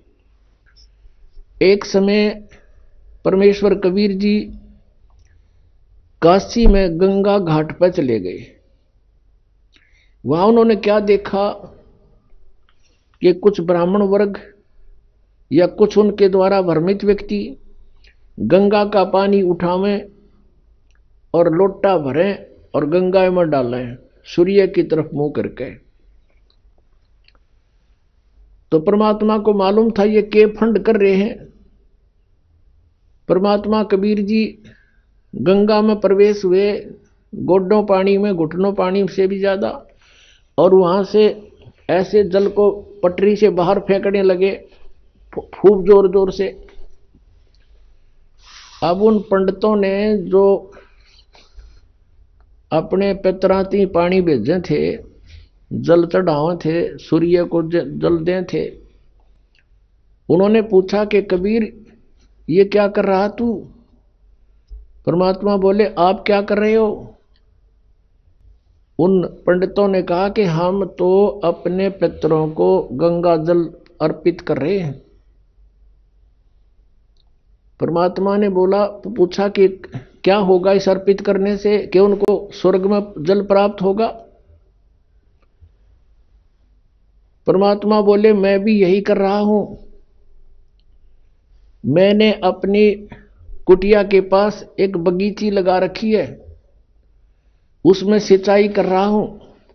एक समय परमेश्वर कबीर जी काशी में गंगा घाट पर चले गए। वहां उन्होंने क्या देखा कि कुछ ब्राह्मण वर्ग या कुछ उनके द्वारा भ्रमित व्यक्ति गंगा का पानी उठावें और लोटा भरें और गंगा में डालें सूर्य की तरफ मुंह करके। तो परमात्मा को मालूम था ये के फंड कर रहे हैं। परमात्मा कबीर जी गंगा में प्रवेश हुए, गोडों पानी में, घुटनों पानी से भी ज्यादा, और वहां से ऐसे जल को पटरी से बाहर फेंकने लगे खूब जोर जोर से। अब उन पंडितों ने जो अपने पितराती पानी भेजे थे, जल चढ़ावे थे, सूर्य को जल दे थे, उन्होंने पूछा कि कबीर ये क्या कर रहा तू? परमात्मा बोले आप क्या कर रहे हो? उन पंडितों ने कहा कि हम तो अपने पितरों को गंगा जल अर्पित कर रहे हैं। परमात्मा ने बोला, पूछा कि क्या होगा इस अर्पित करने से, कि उनको स्वर्ग में जल प्राप्त होगा? परमात्मा बोले मैं भी यही कर रहा हूं। मैंने अपनी कुटिया के पास एक बगीची लगा रखी है, उसमें सिंचाई कर रहा हूं।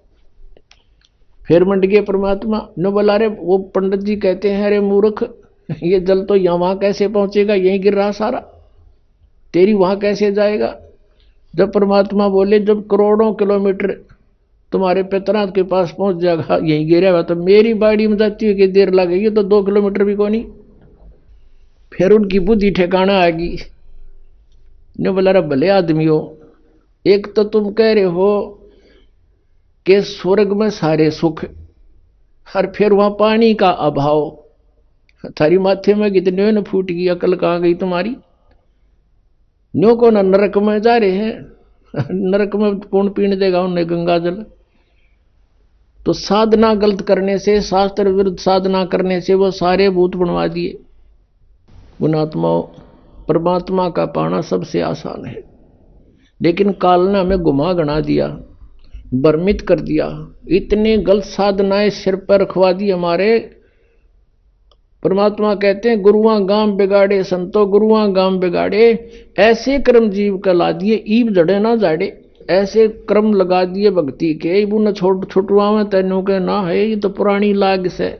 फिर मंड गए परमात्मा ने बोला, अरे वो पंडित जी कहते हैं अरे मूर्ख, ये जल तो यहां वहां कैसे पहुंचेगा, यहीं गिर रहा सारा, तेरी वहां कैसे जाएगा? जब परमात्मा बोले जब करोड़ों किलोमीटर तुम्हारे पितरात के पास पहुंच जाएगा, यहीं गिरेगा, तो मेरी बाड़ी में जाती है कि देर लगेगी, तो दो किलोमीटर भी कोई नहीं। फिर उनकी बुद्धि ठिकाना आ गई। ने बोला रे भले आदमी हो, एक तो तुम कह रहे हो कि स्वर्ग में सारे सुख, और फिर वहां पानी का अभाव। थारी माथे में कितने न फूट गई, अकल कहां गई तुम्हारी? न्यो को न नरक में जा रहे हैं, नरक में कौन पीने देगा उन्हें गंगा जल? तो साधना गलत करने से, शास्त्र विरुद्ध साधना करने से वो सारे भूत बनवा दिए। गुणात्माओं, परमात्मा का पाना सबसे आसान है, लेकिन काल ने हमें गुमा गना दिया, भ्रमित कर दिया। इतनी गलत साधनाएं सिर पर रखवा दी हमारे। परमात्मा कहते हैं गुरुआं गांव बिगाड़े संतो गुरुआं गांव बिगाड़े, ऐसे कर्म जीव का ला दिए ईब जड़े ना जाड़े। ऐसे क्रम लगा दिए भक्ति के, इबू न छोट छुटवा में तेनों के ना है, ये तो पुरानी लाग से।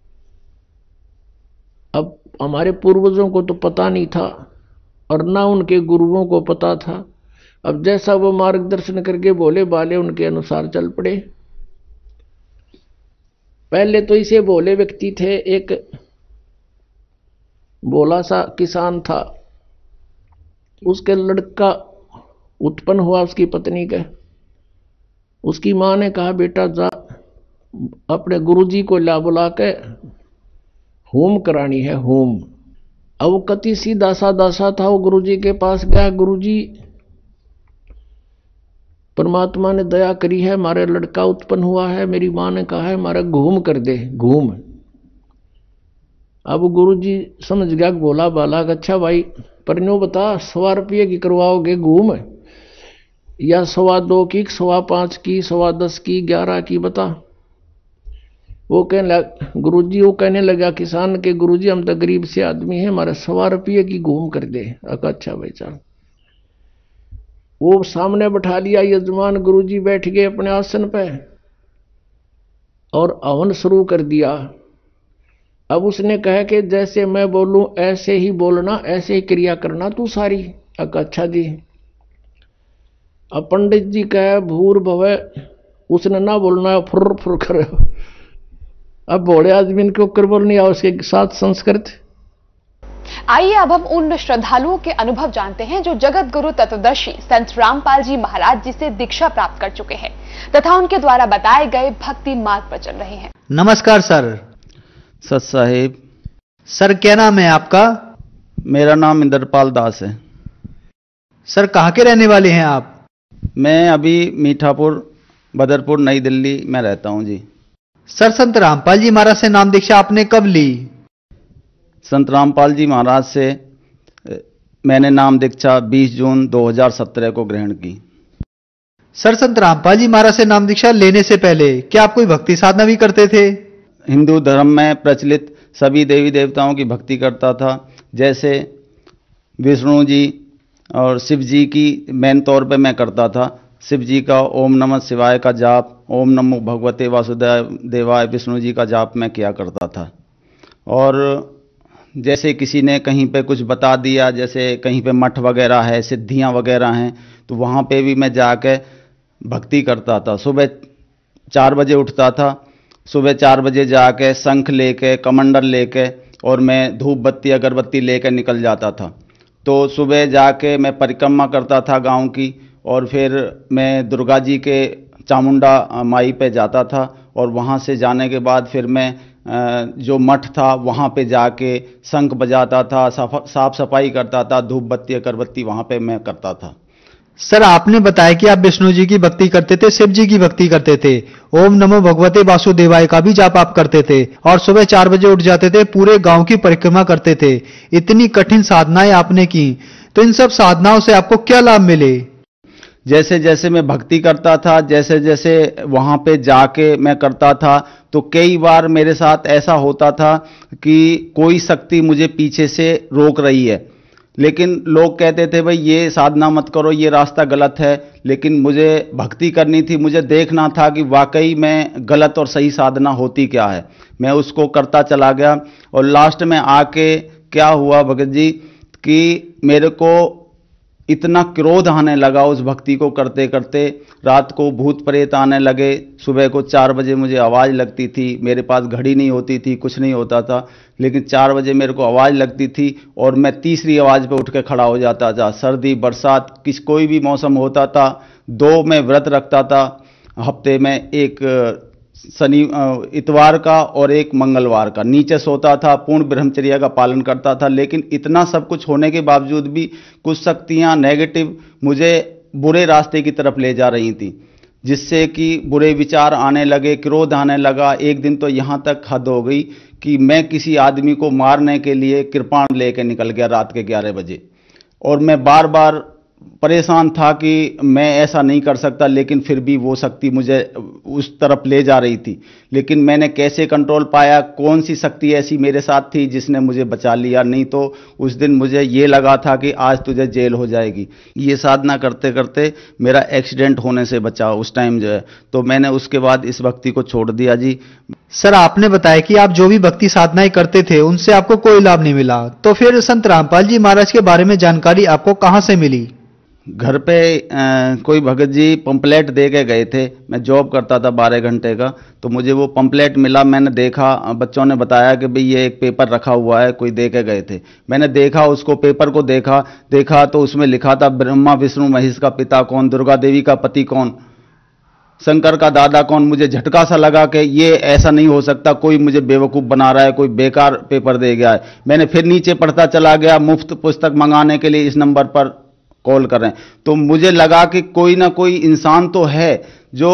अब हमारे पूर्वजों को तो पता नहीं था और ना उनके गुरुओं को पता था। अब जैसा वो मार्गदर्शन करके बोले बाले उनके अनुसार चल पड़े। पहले तो इसे भोले व्यक्ति थे, एक भोला सा किसान था, उसके लड़का उत्पन्न हुआ उसकी पत्नी का। उसकी मां ने कहा बेटा जा अपने गुरुजी को ला बुला के होम करानी है, होम। अब वो कति सीधा साधा सा था, वो गुरुजी के पास गया, गुरुजी परमात्मा ने दया करी है, हमारे लड़का उत्पन्न हुआ है, मेरी मां ने कहा है हमारा घूम कर दे, घूम। अब गुरुजी समझ गया बोला बाला, अच्छा भाई पर नो बता सवा रुपये की करवाओगे घूम? या सवा दो की, सवा पांच की, सवा दस की, ग्यारह की, बता। वो कहने लगा, गुरुजी वो कहने लगा किसान के, गुरुजी हम तो गरीब से आदमी हैं, हमारे सवा रुपये की घूम कर दे। अच्छा भाई चल। वो सामने बैठा लिया यजमान, गुरुजी बैठ गए अपने आसन पे और हवन शुरू कर दिया। अब उसने कहा कि जैसे मैं बोलूं ऐसे ही बोलना, ऐसे ही क्रिया करना तू सारी। अच्छा जी। अब पंडित जी कहे भूर भवे, उसने ना बोलना है फुर फुर कर। अब बड़े आदमी के ऊपर बोलनी है उसके साथ संस्कृत। आइए अब हम उन श्रद्धालुओं के अनुभव जानते हैं जो जगत गुरु तत्वदर्शी संत रामपाल जी महाराज जी से दीक्षा प्राप्त कर चुके हैं तथा उनके द्वारा बताए गए भक्ति मार्ग पर चल रहे हैं। नमस्कार सर। सत साहिब। सर क्या नाम है आपका? मेरा नाम इंद्रपाल दास है। सर कहाँ के रहने वाले हैं आप? मैं अभी मीठापुर बदरपुर नई दिल्ली में रहता हूं जी। सर संत रामपाल जी महाराज से नाम दीक्षा आपने कब ली? संत रामपाल जी महाराज से मैंने नाम दीक्षा बीस जून दो हज़ार सत्रह को ग्रहण की। सर संत रामपाल जी महाराज से नाम दीक्षा लेने से पहले क्या आप कोई भक्ति साधना भी करते थे? हिंदू धर्म में प्रचलित सभी देवी देवताओं की भक्ति करता था, जैसे विष्णु जी और शिव जी की मेन तौर पे मैं करता था। शिव जी का ओम नमः शिवाय का जाप, ओम नमो भगवते वासुदेव देवाय विष्णु जी का जाप मैं किया करता था। और जैसे किसी ने कहीं पे कुछ बता दिया, जैसे कहीं पे मठ वगैरह है, सिद्धियां वगैरह हैं, तो वहाँ पे भी मैं जाके भक्ति करता था। सुबह चार बजे उठता था, सुबह चार बजे जाके शंख लेके कमंडल लेके और मैं धूप बत्ती अगरबत्ती लेके निकल जाता था। तो सुबह जाके मैं परिक्रमा करता था गांव की, और फिर मैं दुर्गा जी के चामुंडा माई पे जाता था, और वहाँ से जाने के बाद फिर मैं जो मठ था वहाँ पे जाके शंख बजाता था, साफ सफाई करता था, धूप बत्ती अगरबत्ती वहाँ पे मैं करता था। सर आपने बताया कि आप विष्णु जी की भक्ति करते थे, शिव जी की भक्ति करते थे, ओम नमो भगवते वासुदेवाय का भी जाप आप करते थे, और सुबह चार बजे उठ जाते थे, पूरे गांव की परिक्रमा करते थे। इतनी कठिन साधनाएं आपने की, तो इन सब साधनाओं से आपको क्या लाभ मिले? जैसे जैसे मैं भक्ति करता था, जैसे जैसे वहाँ पे जाके मैं करता था, तो कई बार मेरे साथ ऐसा होता था कि कोई शक्ति मुझे पीछे से रोक रही है, लेकिन लोग कहते थे भाई ये साधना मत करो, ये रास्ता गलत है। लेकिन मुझे भक्ति करनी थी, मुझे देखना था कि वाकई में गलत और सही साधना होती क्या है। मैं उसको करता चला गया, और लास्ट में आके क्या हुआ भगत जी कि मेरे को इतना क्रोध आने लगा उस भक्ति को करते करते। रात को भूत प्रेत आने लगे, सुबह को चार बजे मुझे आवाज़ लगती थी, मेरे पास घड़ी नहीं होती थी, कुछ नहीं होता था, लेकिन चार बजे मेरे को आवाज़ लगती थी और मैं तीसरी आवाज़ पे उठ के खड़ा हो जाता था। सर्दी बरसात किस कोई भी मौसम होता था। दो मैं व्रत रखता था हफ्ते में, एक शनि इतवार का और एक मंगलवार का। नीचे सोता था, पूर्ण ब्रह्मचर्य का पालन करता था। लेकिन इतना सब कुछ होने के बावजूद भी कुछ शक्तियां नेगेटिव मुझे बुरे रास्ते की तरफ ले जा रही थी, जिससे कि बुरे विचार आने लगे, क्रोध आने लगा। एक दिन तो यहाँ तक हद हो गई कि मैं किसी आदमी को मारने के लिए कृपाण लेके निकल गया रात के ग्यारह बजे, और मैं बार बार परेशान था कि मैं ऐसा नहीं कर सकता, लेकिन फिर भी वो शक्ति मुझे उस तरफ ले जा रही थी। लेकिन मैंने कैसे कंट्रोल पाया, कौन सी शक्ति ऐसी मेरे साथ थी जिसने मुझे बचा लिया? नहीं तो उस दिन मुझे ये लगा था कि आज तुझे जेल हो जाएगी। ये साधना करते करते मेरा एक्सीडेंट होने से बचा उस टाइम जो है, तो मैंने उसके बाद इस भक्ति को छोड़ दिया जी। सर आपने बताया कि आप जो भी भक्ति साधनाएं करते थे उनसे आपको कोई लाभ नहीं मिला, तो फिर संत रामपाल जी महाराज के बारे में जानकारी आपको कहां से मिली? घर पे आ, कोई भगत जी पंपलेट दे के गए थे। मैं जॉब करता था बारह घंटे का, तो मुझे वो पंपलेट मिला। मैंने देखा, बच्चों ने बताया कि भाई ये एक पेपर रखा हुआ है, कोई दे के गए थे। मैंने देखा, उसको पेपर को देखा देखा तो उसमें लिखा था ब्रह्मा विष्णु महेश का पिता कौन, दुर्गा देवी का पति कौन, शंकर का दादा कौन। मुझे झटका सा लगा कि ये ऐसा नहीं हो सकता, कोई मुझे बेवकूफ़ बना रहा है, कोई बेकार पेपर दे गया है। मैंने फिर नीचे पढ़ता चला गया, मुफ्त पुस्तक मंगाने के लिए इस नंबर पर कॉल कर रहे हैं। तो मुझे लगा कि कोई ना कोई इंसान तो है जो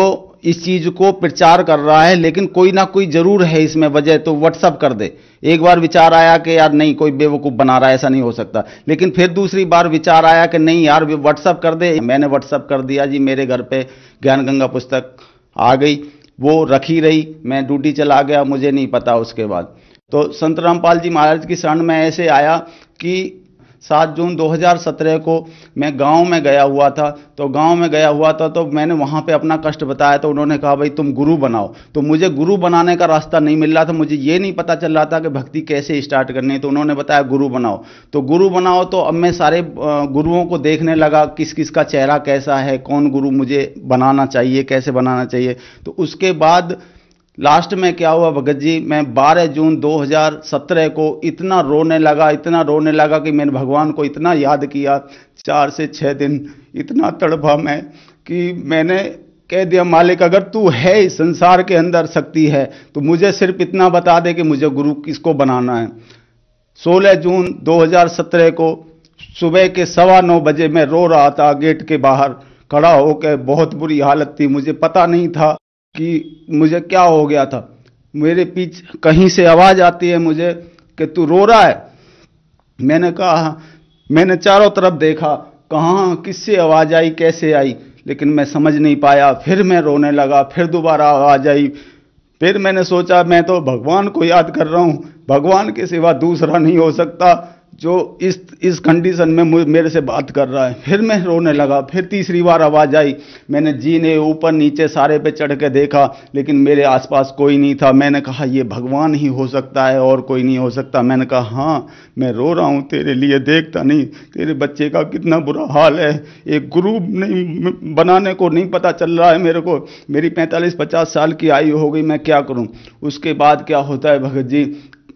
इस चीज को प्रचार कर रहा है, लेकिन कोई ना कोई जरूर है इसमें वजह, तो व्हाट्सअप कर दे। एक बार विचार आया कि यार नहीं, कोई बेवकूफ बना रहा है, ऐसा नहीं हो सकता। लेकिन फिर दूसरी बार विचार आया कि नहीं यार, व्हाट्सअप कर दे। मैंने व्हाट्सअप कर दिया जी, मेरे घर पे ज्ञान गंगा पुस्तक आ गई, वो रखी रही, मैं ड्यूटी चला गया, मुझे नहीं पता उसके बाद। तो संत रामपाल जी महाराज की शरण में ऐसे आया कि सात जून दो हज़ार सत्रह को मैं गांव में गया हुआ था। तो गांव में गया हुआ था तो मैंने वहां पे अपना कष्ट बताया, तो उन्होंने कहा भाई तुम गुरु बनाओ। तो मुझे गुरु बनाने का रास्ता नहीं मिल रहा था, मुझे ये नहीं पता चल रहा था कि भक्ति कैसे स्टार्ट करनी है। तो उन्होंने बताया गुरु बनाओ। तो गुरु बनाओ, तो अब मैं सारे गुरुओं को देखने लगा, किस किस का चेहरा कैसा है, कौन गुरु मुझे बनाना चाहिए, कैसे बनाना चाहिए। तो उसके बाद लास्ट में क्या हुआ भगत जी, मैं बारह जून दो हज़ार सत्रह को इतना रोने लगा, इतना रोने लगा कि मैंने भगवान को इतना याद किया, चार से छः दिन इतना तड़पा मैं कि मैंने कह दिया, मालिक अगर तू है इस संसार के अंदर शक्ति है तो मुझे सिर्फ इतना बता दे कि मुझे गुरु किसको बनाना है। सोलह जून दो हज़ार सत्रह को सुबह के सवा नौ बजे मैं रो रहा था गेट के बाहर खड़ा होकर, बहुत बुरी हालत थी, मुझे पता नहीं था कि मुझे क्या हो गया था। मेरे पीछे कहीं से आवाज आती है मुझे कि तू रो रहा है। मैंने कहा, मैंने चारों तरफ देखा, कहाँ किससे आवाज आई, कैसे आई, लेकिन मैं समझ नहीं पाया। फिर मैं रोने लगा, फिर दोबारा आवाज आई। फिर मैंने सोचा मैं तो भगवान को याद कर रहा हूँ, भगवान के सिवा दूसरा नहीं हो सकता जो इस इस कंडीशन में मेरे से बात कर रहा है। फिर मैं रोने लगा। फिर तीसरी बार आवाज आई। मैंने जीने ऊपर नीचे सारे पे चढ़ के देखा, लेकिन मेरे आसपास कोई नहीं था। मैंने कहा ये भगवान ही हो सकता है और कोई नहीं हो सकता। मैंने कहा हाँ, मैं रो रहा हूँ तेरे लिए, देखता नहीं तेरे बच्चे का कितना बुरा हाल है। एक गुरु नहीं बनाने को नहीं पता चल रहा है मेरे को। मेरी पैंतालीस पचास साल की आयु हो गई, मैं क्या करूँ। उसके बाद क्या होता है भगत जी,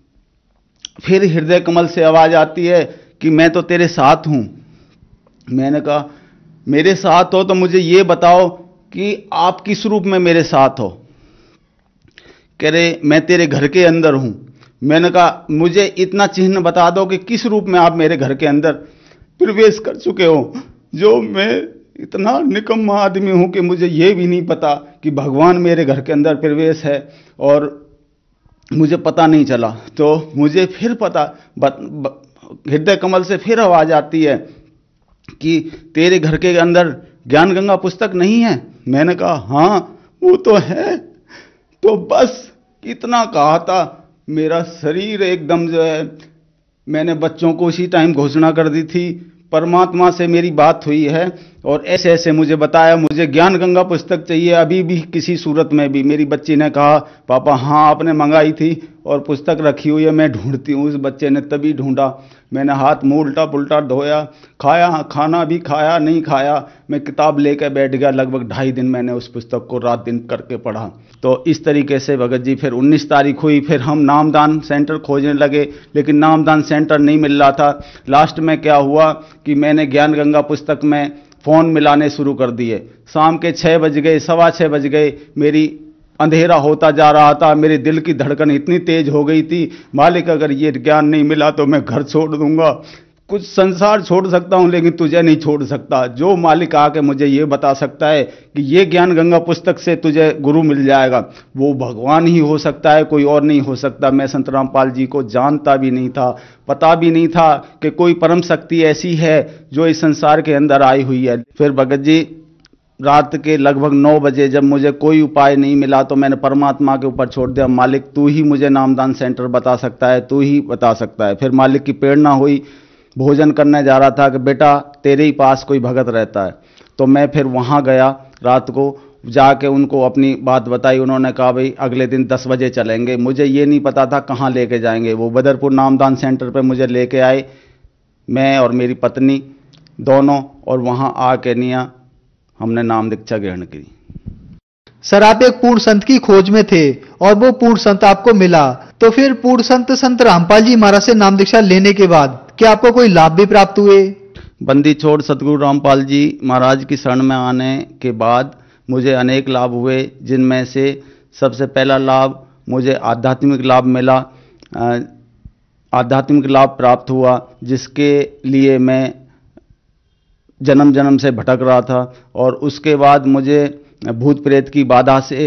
फिर हृदय कमल से आवाज आती है कि मैं तो तेरे साथ हूं। मैंने कहा मेरे साथ हो तो मुझे ये बताओ कि आप किस रूप में मेरे साथ हो। कह रहे मैं तेरे घर के अंदर हूं। मैंने कहा मुझे इतना चिन्ह बता दो कि किस रूप में आप मेरे घर के अंदर प्रवेश कर चुके हो। जो मैं इतना निकम्मा आदमी हूं कि मुझे ये भी नहीं पता कि भगवान मेरे घर के अंदर प्रवेश है और मुझे पता नहीं चला। तो मुझे फिर पता, हृदय कमल से फिर आवाज आती है कि तेरे घर के अंदर ज्ञान गंगा पुस्तक नहीं है। मैंने कहा हाँ वो तो है। तो बस इतना कहा था, मेरा शरीर एकदम जो है, मैंने बच्चों को उसी टाइम घोषणा कर दी थी, परमात्मा से मेरी बात हुई है और ऐसे ऐसे मुझे बताया मुझे ज्ञान गंगा पुस्तक चाहिए अभी भी किसी सूरत में भी। मेरी बच्ची ने कहा पापा हाँ आपने मंगाई थी और पुस्तक रखी हुई है, मैं ढूंढती हूँ। उस बच्चे ने तभी ढूंढा। मैंने हाथ मुंह उल्टा पुल्टा धोया, खाया, खाना भी खाया नहीं खाया, मैं किताब लेकर बैठ गया। लगभग ढाई दिन मैंने उस पुस्तक को रात दिन करके पढ़ा। तो इस तरीके से भगत जी फिर उन्नीस तारीख हुई, फिर हम नामदान सेंटर खोजने लगे, लेकिन नामदान सेंटर नहीं मिल रहा था। लास्ट में क्या हुआ कि मैंने ज्ञान गंगा पुस्तक में फोन मिलाने शुरू कर दिए। शाम के छः बज गए, सवा छः बज गए, मेरी अंधेरा होता जा रहा था। मेरे दिल की धड़कन इतनी तेज हो गई थी, मालिक अगर ये ज्ञान नहीं मिला तो मैं घर छोड़ दूंगा, कुछ संसार छोड़ सकता हूं लेकिन तुझे नहीं छोड़ सकता। जो मालिक आके मुझे ये बता सकता है कि ये ज्ञान गंगा पुस्तक से तुझे गुरु मिल जाएगा, वो भगवान ही हो सकता है, कोई और नहीं हो सकता। मैं संत रामपाल जी को जानता भी नहीं था, पता भी नहीं था कि कोई परम शक्ति ऐसी है जो इस संसार के अंदर आई हुई है। फिर भगत जी रात के लगभग नौ बजे जब मुझे कोई उपाय नहीं मिला तो मैंने परमात्मा के ऊपर छोड़ दिया, मालिक तू ही मुझे नामदान सेंटर बता सकता है, तू ही बता सकता है। फिर मालिक की प्रेरणा हुई, भोजन करने जा रहा था कि बेटा तेरे ही पास कोई भगत रहता है। तो मैं फिर वहाँ गया, रात को जाके उनको अपनी बात बताई। उन्होंने कहा भाई अगले दिन दस बजे चलेंगे। मुझे ये नहीं पता था कहाँ लेके जाएंगे। वो बदरपुर नामदान सेंटर पे मुझे लेके आए, मैं और मेरी पत्नी दोनों, और वहाँ आके निया हमने नाम दीक्षा ग्रहण की। सर आप एक पूर्ण संत की खोज में थे और वो पूर्ण संत आपको मिला, तो फिर पूर्ण संत संत रामपाल जी महाराज से नाम दीक्षा लेने के बाद क्या आपको कोई लाभ भी प्राप्त हुए? बंदी छोड़ सतगुरु रामपाल जी महाराज की शरण में आने के बाद मुझे अनेक लाभ हुए, जिनमें से सबसे पहला लाभ मुझे आध्यात्मिक लाभ मिला, आध्यात्मिक लाभ प्राप्त हुआ, जिसके लिए मैं जन्म जन्म से भटक रहा था। और उसके बाद मुझे भूत प्रेत की बाधा से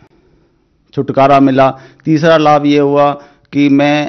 छुटकारा मिला। तीसरा लाभ ये हुआ कि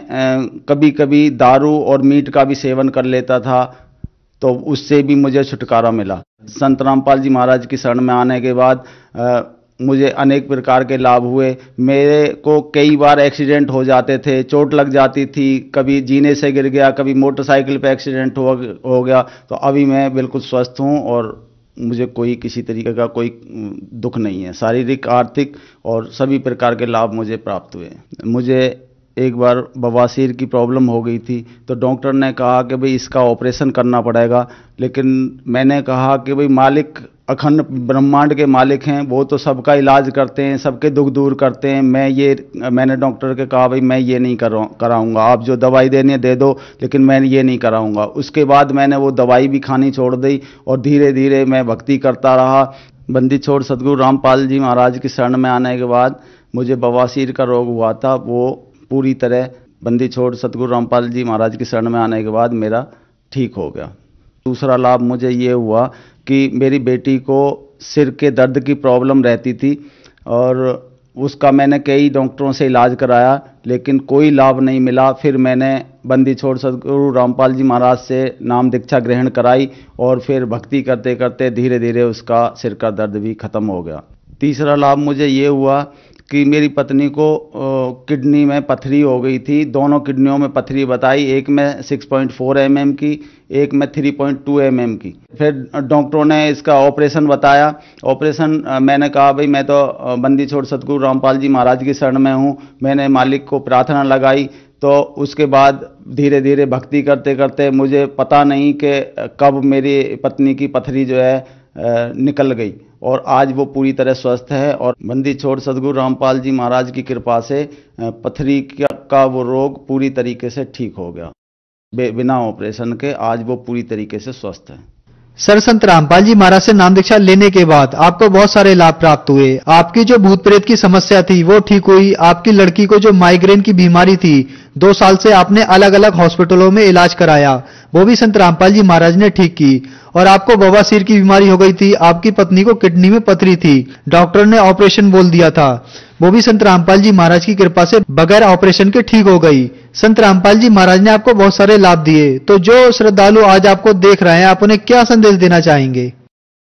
मैं कभी कभी दारू और मीट का भी सेवन कर लेता था, तो उससे भी मुझे छुटकारा मिला। संत रामपाल जी महाराज की शरण में आने के बाद आ, मुझे अनेक प्रकार के लाभ हुए। मेरे को कई बार एक्सीडेंट हो जाते थे, चोट लग जाती थी, कभी जीने से गिर गया, कभी मोटरसाइकिल पे एक्सीडेंट हो, हो गया। तो अभी मैं बिल्कुल स्वस्थ हूँ और मुझे कोई किसी तरीके का कोई दुख नहीं है। शारीरिक, आर्थिक और सभी प्रकार के लाभ मुझे प्राप्त हुए। मुझे एक बार बवासीर की प्रॉब्लम हो गई थी, तो डॉक्टर ने कहा कि भाई इसका ऑपरेशन करना पड़ेगा। लेकिन मैंने कहा कि भाई मालिक अखंड ब्रह्मांड के मालिक हैं, वो तो सबका इलाज करते हैं, सबके दुख दूर करते हैं। मैं ये मैंने डॉक्टर के कहा भाई मैं ये नहीं करा कराऊंगा, आप जो दवाई देनी है दे दो, लेकिन मैं ये नहीं कराऊंगा। उसके बाद मैंने वो दवाई भी खानी छोड़ दी और धीरे धीरे मैं भक्ति करता रहा। बंदी छोड़ सदगुरु रामपाल जी महाराज की शरण में आने के बाद मुझे बवासीर का रोग हुआ था, वो पूरी तरह बंदी छोड़ सतगुरु रामपाल जी महाराज की शरण में आने के बाद मेरा ठीक हो गया। दूसरा लाभ मुझे ये हुआ कि मेरी बेटी को सिर के दर्द की प्रॉब्लम रहती थी और उसका मैंने कई डॉक्टरों से इलाज कराया, लेकिन कोई लाभ नहीं मिला। फिर मैंने बंदी छोड़ सतगुरु रामपाल जी महाराज से नाम दीक्षा ग्रहण कराई और फिर भक्ति करते करते धीरे धीरे उसका सिर का दर्द भी खत्म हो गया। तीसरा लाभ मुझे ये हुआ कि मेरी पत्नी को किडनी में पथरी हो गई थी। दोनों किडनियों में पथरी बताई, एक में छह पॉइंट चार एम एम की, एक में तीन पॉइंट दो एम एम की। फिर डॉक्टरों ने इसका ऑपरेशन बताया। ऑपरेशन मैंने कहा भाई मैं तो बंदी छोड़ सतगुरु रामपाल जी महाराज की शरण में हूँ। मैंने मालिक को प्रार्थना लगाई, तो उसके बाद धीरे धीरे भक्ति करते करते मुझे पता नहीं कि कब मेरी पत्नी की पथरी जो है निकल गई और आज वो पूरी तरह स्वस्थ है। और बंदी छोड़ सतगुरु रामपाल जी महाराज की कृपा से पथरी का वो रोग पूरी तरीके से ठीक हो गया, बिना ऑपरेशन के। आज वो पूरी तरीके से स्वस्थ है। सर, संत रामपाल जी महाराज से नाम दीक्षा लेने के बाद आपको बहुत सारे लाभ प्राप्त हुए। आपकी जो भूत प्रेत की समस्या थी वो ठीक हुई। आपकी लड़की को जो माइग्रेन की बीमारी थी, दो साल से आपने अलग अलग हॉस्पिटलों में इलाज कराया, वो भी संत रामपाल जी महाराज ने ठीक की। और आपको बवासीर की बीमारी हो गई थी, आपकी पत्नी को किडनी में पथरी थी, डॉक्टर ने ऑपरेशन बोल दिया था, वो भी संत रामपाल जी महाराज की कृपा से बगैर ऑपरेशन के ठीक हो गई। संत रामपाल जी महाराज ने आपको बहुत सारे लाभ दिए। तो जो श्रद्धालु आज आपको देख रहे हैं, आप उन्हें क्या संदेश देना चाहेंगे?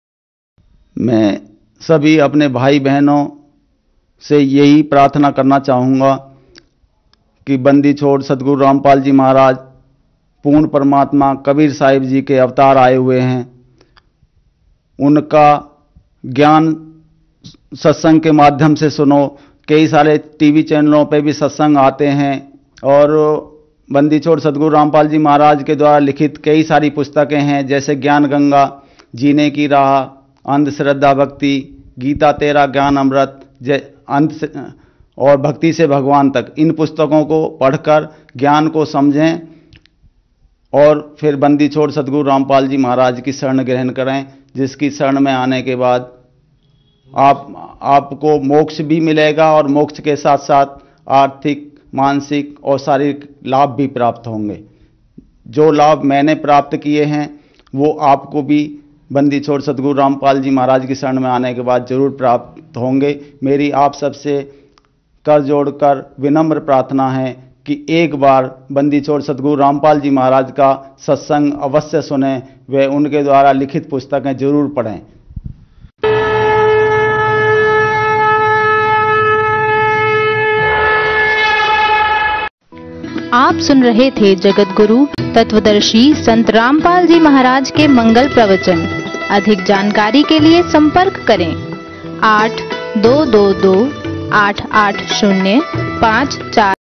मैं सभी अपने भाई बहनों से यही प्रार्थना करना चाहूंगा कि बंदी छोड़ सतगुरु रामपाल जी महाराज पूर्ण परमात्मा कबीर साहिब जी के अवतार आए हुए हैं। उनका ज्ञान सत्संग के माध्यम से सुनो। कई सारे टीवी चैनलों पे भी सत्संग आते हैं और बंदी छोड़ सतगुरु रामपाल जी महाराज के द्वारा लिखित कई सारी पुस्तकें हैं, जैसे ज्ञान गंगा, जीने की राह, अंधश्रद्धा भक्ति, गीता तेरा ज्ञान अमृत, अंत और भक्ति से भगवान तक। इन पुस्तकों को पढ़कर ज्ञान को समझें और फिर बंदी छोड़ सतगुरु रामपाल जी महाराज की शरण ग्रहण करें, जिसकी शरण में आने के बाद आप आपको मोक्ष भी मिलेगा और मोक्ष के साथ साथ आर्थिक, मानसिक और शारीरिक लाभ भी प्राप्त होंगे। जो लाभ मैंने प्राप्त किए हैं वो आपको भी बंदी छोड़ सतगुरु रामपाल जी महाराज की शरण में आने के बाद जरूर प्राप्त होंगे। मेरी आप सबसे कर जोड़कर विनम्र प्रार्थना है कि एक बार बंदी छोड़ सतगुरु रामपाल जी महाराज का सत्संग अवश्य सुने, वे उनके द्वारा लिखित पुस्तकें जरूर पढ़ें। आप सुन रहे थे जगत गुरु तत्वदर्शी संत रामपाल जी महाराज के मंगल प्रवचन। अधिक जानकारी के लिए संपर्क करें आठ दो दो दो आठ आठ शून्य पाँच चार।